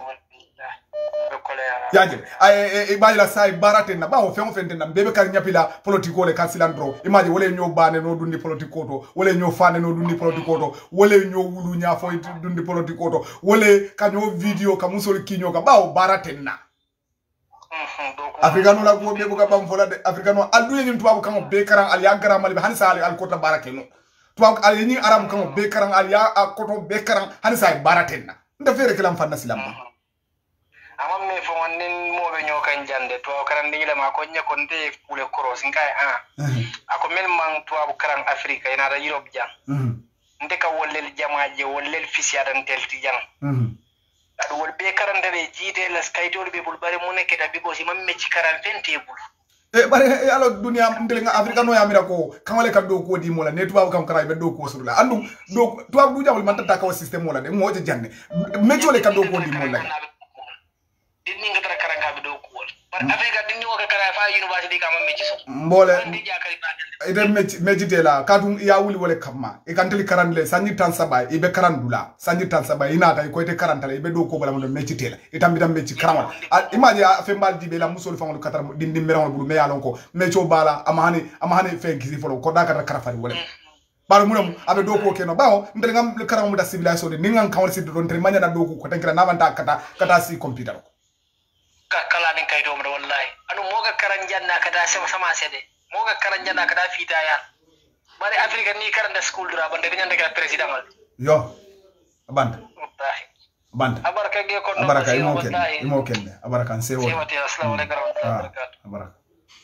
yaje ay e bayi la sai baratenna bawo fengo fentenna bebe kar nyapila politiko le kansilandro imaji wole nyo bane no dundi politiko to wole nyo fane no dundi politiko to wole nyo wulu nya fo dundi politiko to wole kanyo video kamusol kinyo ka bawo baratenna africano la ko be buka bam fola de africano aldu nyim tubabu kan be karan al ya garam al han sali al kota barakeno tubabu al ni arab kan be karan al ya koto be karan han sai baratenna nda fere kalam fanna silam amam me fo wonnen mo be nyokan jande to karan dingile ma ko nyako nde kule cross ngai ah ako men man to abu karan afrika ina da europe jam nde ka wollel jamaaje wollel fisiadan telti jam adu wol be karan de jide las kaytol be bul bare mo neketa bi ko si mam mecci karan fentebul e bare e alo dunia ndele nga afrika no yamira ko kamale ka do ko di mola ne tubabu kam kara be do ko sudula andu do tubabu du jawul man tata ka system mola de mo je janne mejole ka do ko di mola dinni nga tara karanga be do ko wol par afrika dinni wo ka kara fa university ka mam mecci so mbole ide meji meji de la kadum ya wuli wole kamma e kanteli karandle sanji tan sabay e be karandula sanji tan sabay ina tay ko ite karantale e be do ko bala mo meji tela e tambi tam meji karawal imaji fe mbal dibe la musol fangol katar dindi merawol bulu me yalon ko mejo bala amahani amahani fe gizi folo ko dakata karafari wole baro munam abe do ko keno bawo ndel ngam karam mu da civilisation de ningan kawal si don tre manya na do ko tankira nabanta kata kata si computer ko kala din kay do mo wallahi anu moga karan janna kata sama sama sede moga karan janna kada fita ya bari afrika ni karan da school dura bande nyande ka president mal yo abanda wallahi abanda abaraka ge ko no abaraka imo ken imo ken abaraka se wo assalamu alaikum wabarakatuh abaraka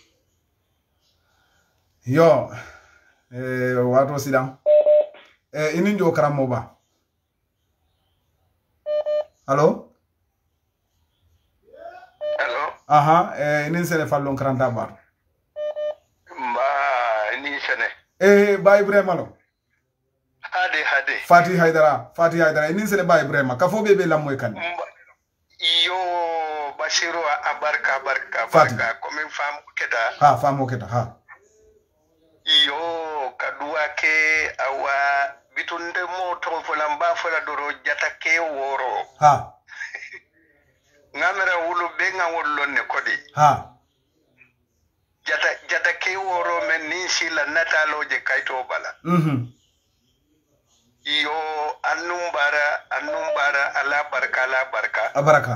yo eh wato sidan eh inin jo karam mo ba hello hello aha eh inin sene fallon karanta ba ni sene eh ba Ibrahima lo hade hade Fati Haidara Fati Haidara inin sene ba Ibrahima ka fo bebe lamoy kan yo Bashiru abarka barka Fati. barka comme fam keda ha famo keta ha yo kadua ke awa bitunde mo to fulamba fula doro jata ke woro ha ngamera wulu be ngawollo ne kodi ha jata jata ke woro men ni sila nataloje kayto bala mhm yo annumbara annumbara ala barka ala barka abaraka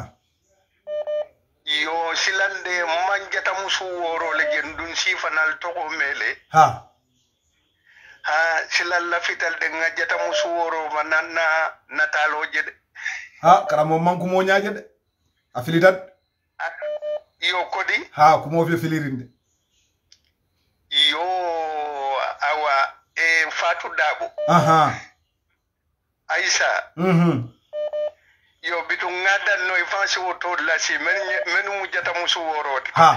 yo silande manjata musu woro le gendun sifanal to ko mele ha ha silal la fital de ngajata musu woro manana nataloje de ha karamo manku mo nyaaje de afilitat yo kodi ha kumo fi filirinde yo awa e fatu dabo aha aisha mhm yo bitu ngada no ifansi woto la si men men mu jata musu woroti ha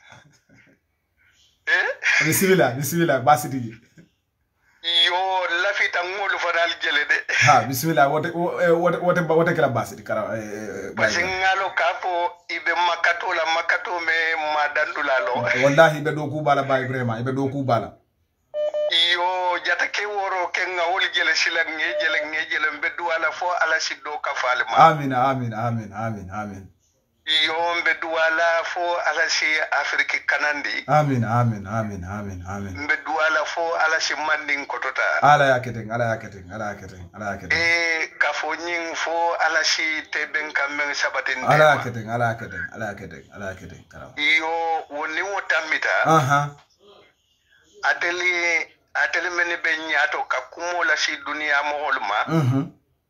eh bismillah bismillah basiti yo la fita ngolu fadal jele de ha bismillah wote wote wote wote kala basiti kara eh basingalo kapo ibe makato la makato me madandula lo wallahi be do ku bala ba Ibrahima be do ku bala yo jata ke woro ke ngawol jele sila ngejele ngejele mbedu ala fo ala siddo ka falma amin amin amin amin amin yombe duwala fo alasi afriki kanandi amin amin amin amin amin mbe duwala fo alasi mandin kotota ala yaketen ala yaketen ala yaketen ala yaketen e kafo nyin fo alasi teben kamen sabatin ala yaketen ala yaketen ala yaketen ala yaketen karaw yo woni wotamita aha ateli ateli meni be nyato ka kumo la si dunia mo holma mhm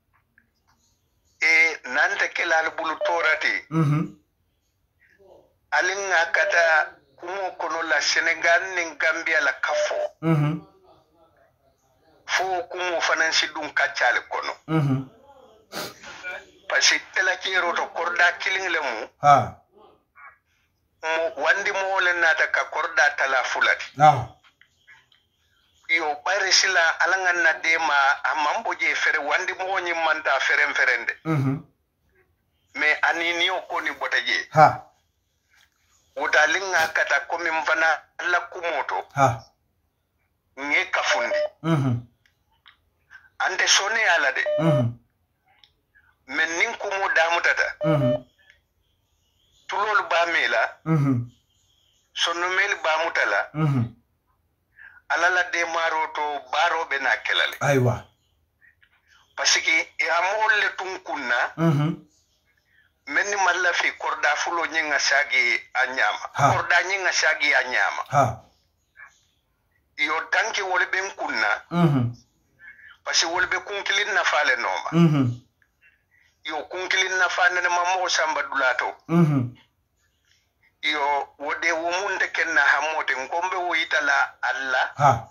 e nante kelal bulu torati mhm alinga kata kumo kono la Senegal ni Gambia la kafo mhm fo kumo fanansi dum kachale kono mhm pasi tela kiro to korda killing le mu ha mo wandi mo le nata ka korda tala fulati ah yo bare sila alanga na dema amambo je fere wandi mo nyi manta ferem ferende mhm me anini o koni botaje ha utalinga kata komi mfana la kumoto ha nge kafundi mhm ante sone ala de mhm men nin kumo damu tata mhm tulol ba mela mhm sonno mel ba mutala mhm alala de maro to baro be na kelale aywa parce que e amol le tunkunna mhm menni malla fi korda fulo nyinga sagi anyama korda nyinga sagi anyama ha yo tanki wole ben kunna mhm parce que wole be kunkilin na fale noma mhm yo kunkilin na fane ma mo samba dulato mhm yo wode wo munde kenna hamote ngombe wo itala alla ha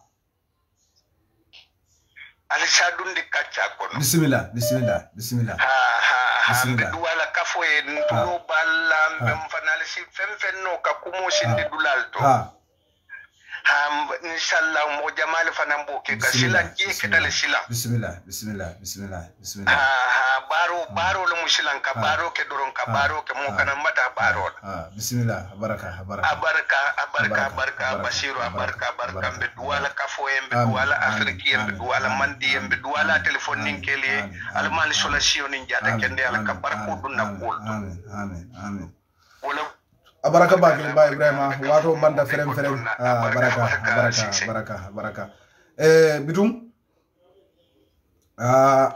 alisa dundi kacha kono bismillah bismillah bismillah ha ha ha be bismillah duwala kafo e ntulo balla mbem fanali si fem fen no ka kumo sindi dulalto ha ha inshallah mo jamal fanambo ke ka sila je ke dal sila bismillah bismillah bismillah bismillah ha ha baro baro lo musilan ka baro ke doron ka baro ke mo kana mata baro ha bismillah baraka baraka abarka abarka barka basiru abarka barka be duwala kafo e be duwala afriki e be duwala mandi e be duwala telephone nin kele alman solution nin jata kende ala ka barko dunna kol amin amin amin wala abaraka bakil ba Ibrahima wato banda ferem ferem ah baraka baraka baraka baraka eh bitum ah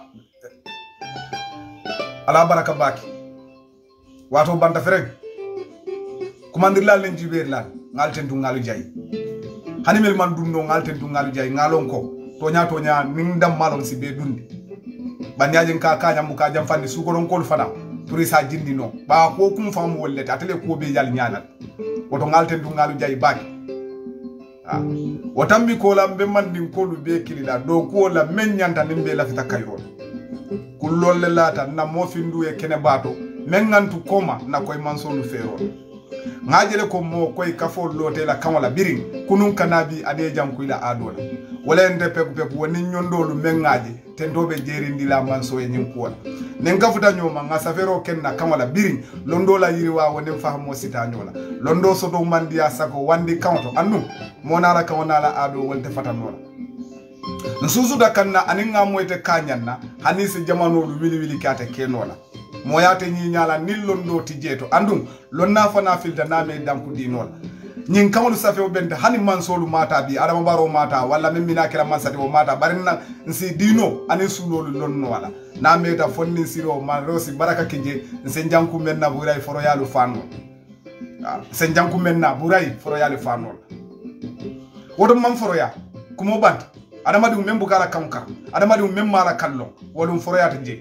ala baraka baki wato banda ferem kumandir lal len jiber lal ngal tentu ngalu jay hanimel man dunno ngal tentu ngalu jay ngalon ko to nya to nya ning dam malon si be dundi banyaji ka ka nyambu ka jam fandi sukoron kol fana turi sa jindi no ba ko kum fam wolle atele ko be yal nyaanal woto ngal tentu ngalu jay baki ah wotambi ko lambe man din ko lu be kilila do ko la men nyanta nimbe la fita kayro kullol lata na mo findu e kene bato men ngantu koma na koy mansonu fero ngajele ko mo koy kafo lote la kamala biring kunun kanabi ade jam kuila adola wala ende peku peku woni nyondolu men ngaje tendobe jerindi la manso e nyin kuwa nen gafuta nyoma nga safero kenna kamala biring londo la yiri wa woni fahmo sita nyola londo so do mandiya sako wandi kanto annu monara kawnala ado wolte fatanola nsusu da kanna aninga moyte kanyanna hanisi jamano lu wili wili kate kenola moyate nyi nyala nil londo tijeto andum lonna fana filta name danku dinola nyin kamalu safe bente hani mansolu mata bi adama baro mata wala memina kila mansati o mata barina nsi dino ani sulolu lonno wala na meta fonni siro ma rosi baraka kije nse janku menna buray foro yalu fano nse janku menna buray foro yalu fano wodo mam foro ya kumo bant adama dum membu kala kamka adama dum memmara kallo wodum foro ya tije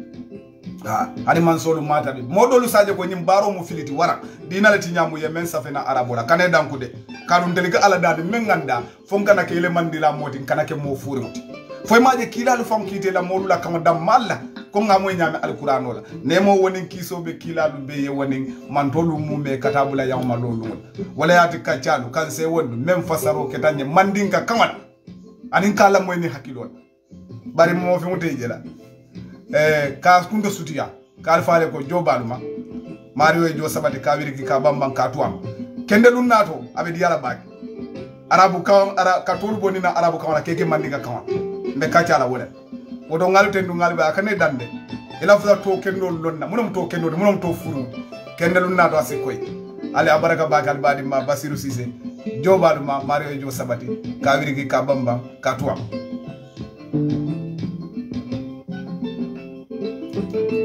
ah ani mansolu mata bi modolu saje ko nyim baro mu filiti wara dinala ti nyamu ye men safena arabola kane dankude kanun deliga ala dade men ganda fonkana ke le mandila moti kanake mo furuti foy maje kilalu fam kite la modula kama dam malla ko ngamo nyame alquran wala nemo woni kisobe kilalu be ye woni mantolu mume katabula yawma lolu wala yati kachalu kan se wondu men fasaro ketanye mandinka kamal anin kala moyni hakilon bari mo fi mutay jela eh ka kunto sutiya ka alfaale ko jobaluma mario e jo sabati ka wiriki ka bamban ka tuam kende dun nato abe di yala baki arabu ka ara ka tolu bonina arabu ka wala keke mandinga ka me ka cala wala wodo ngal tendu ngal ba kane dande ila fuda to kendo lonna munum to kendo munum to furu kendelu nato asikoy ale abaraka bakal badi ma Basiru Cissé jobadu ma Mario Jo Sabati ka wirigi ka bamba ka tuwa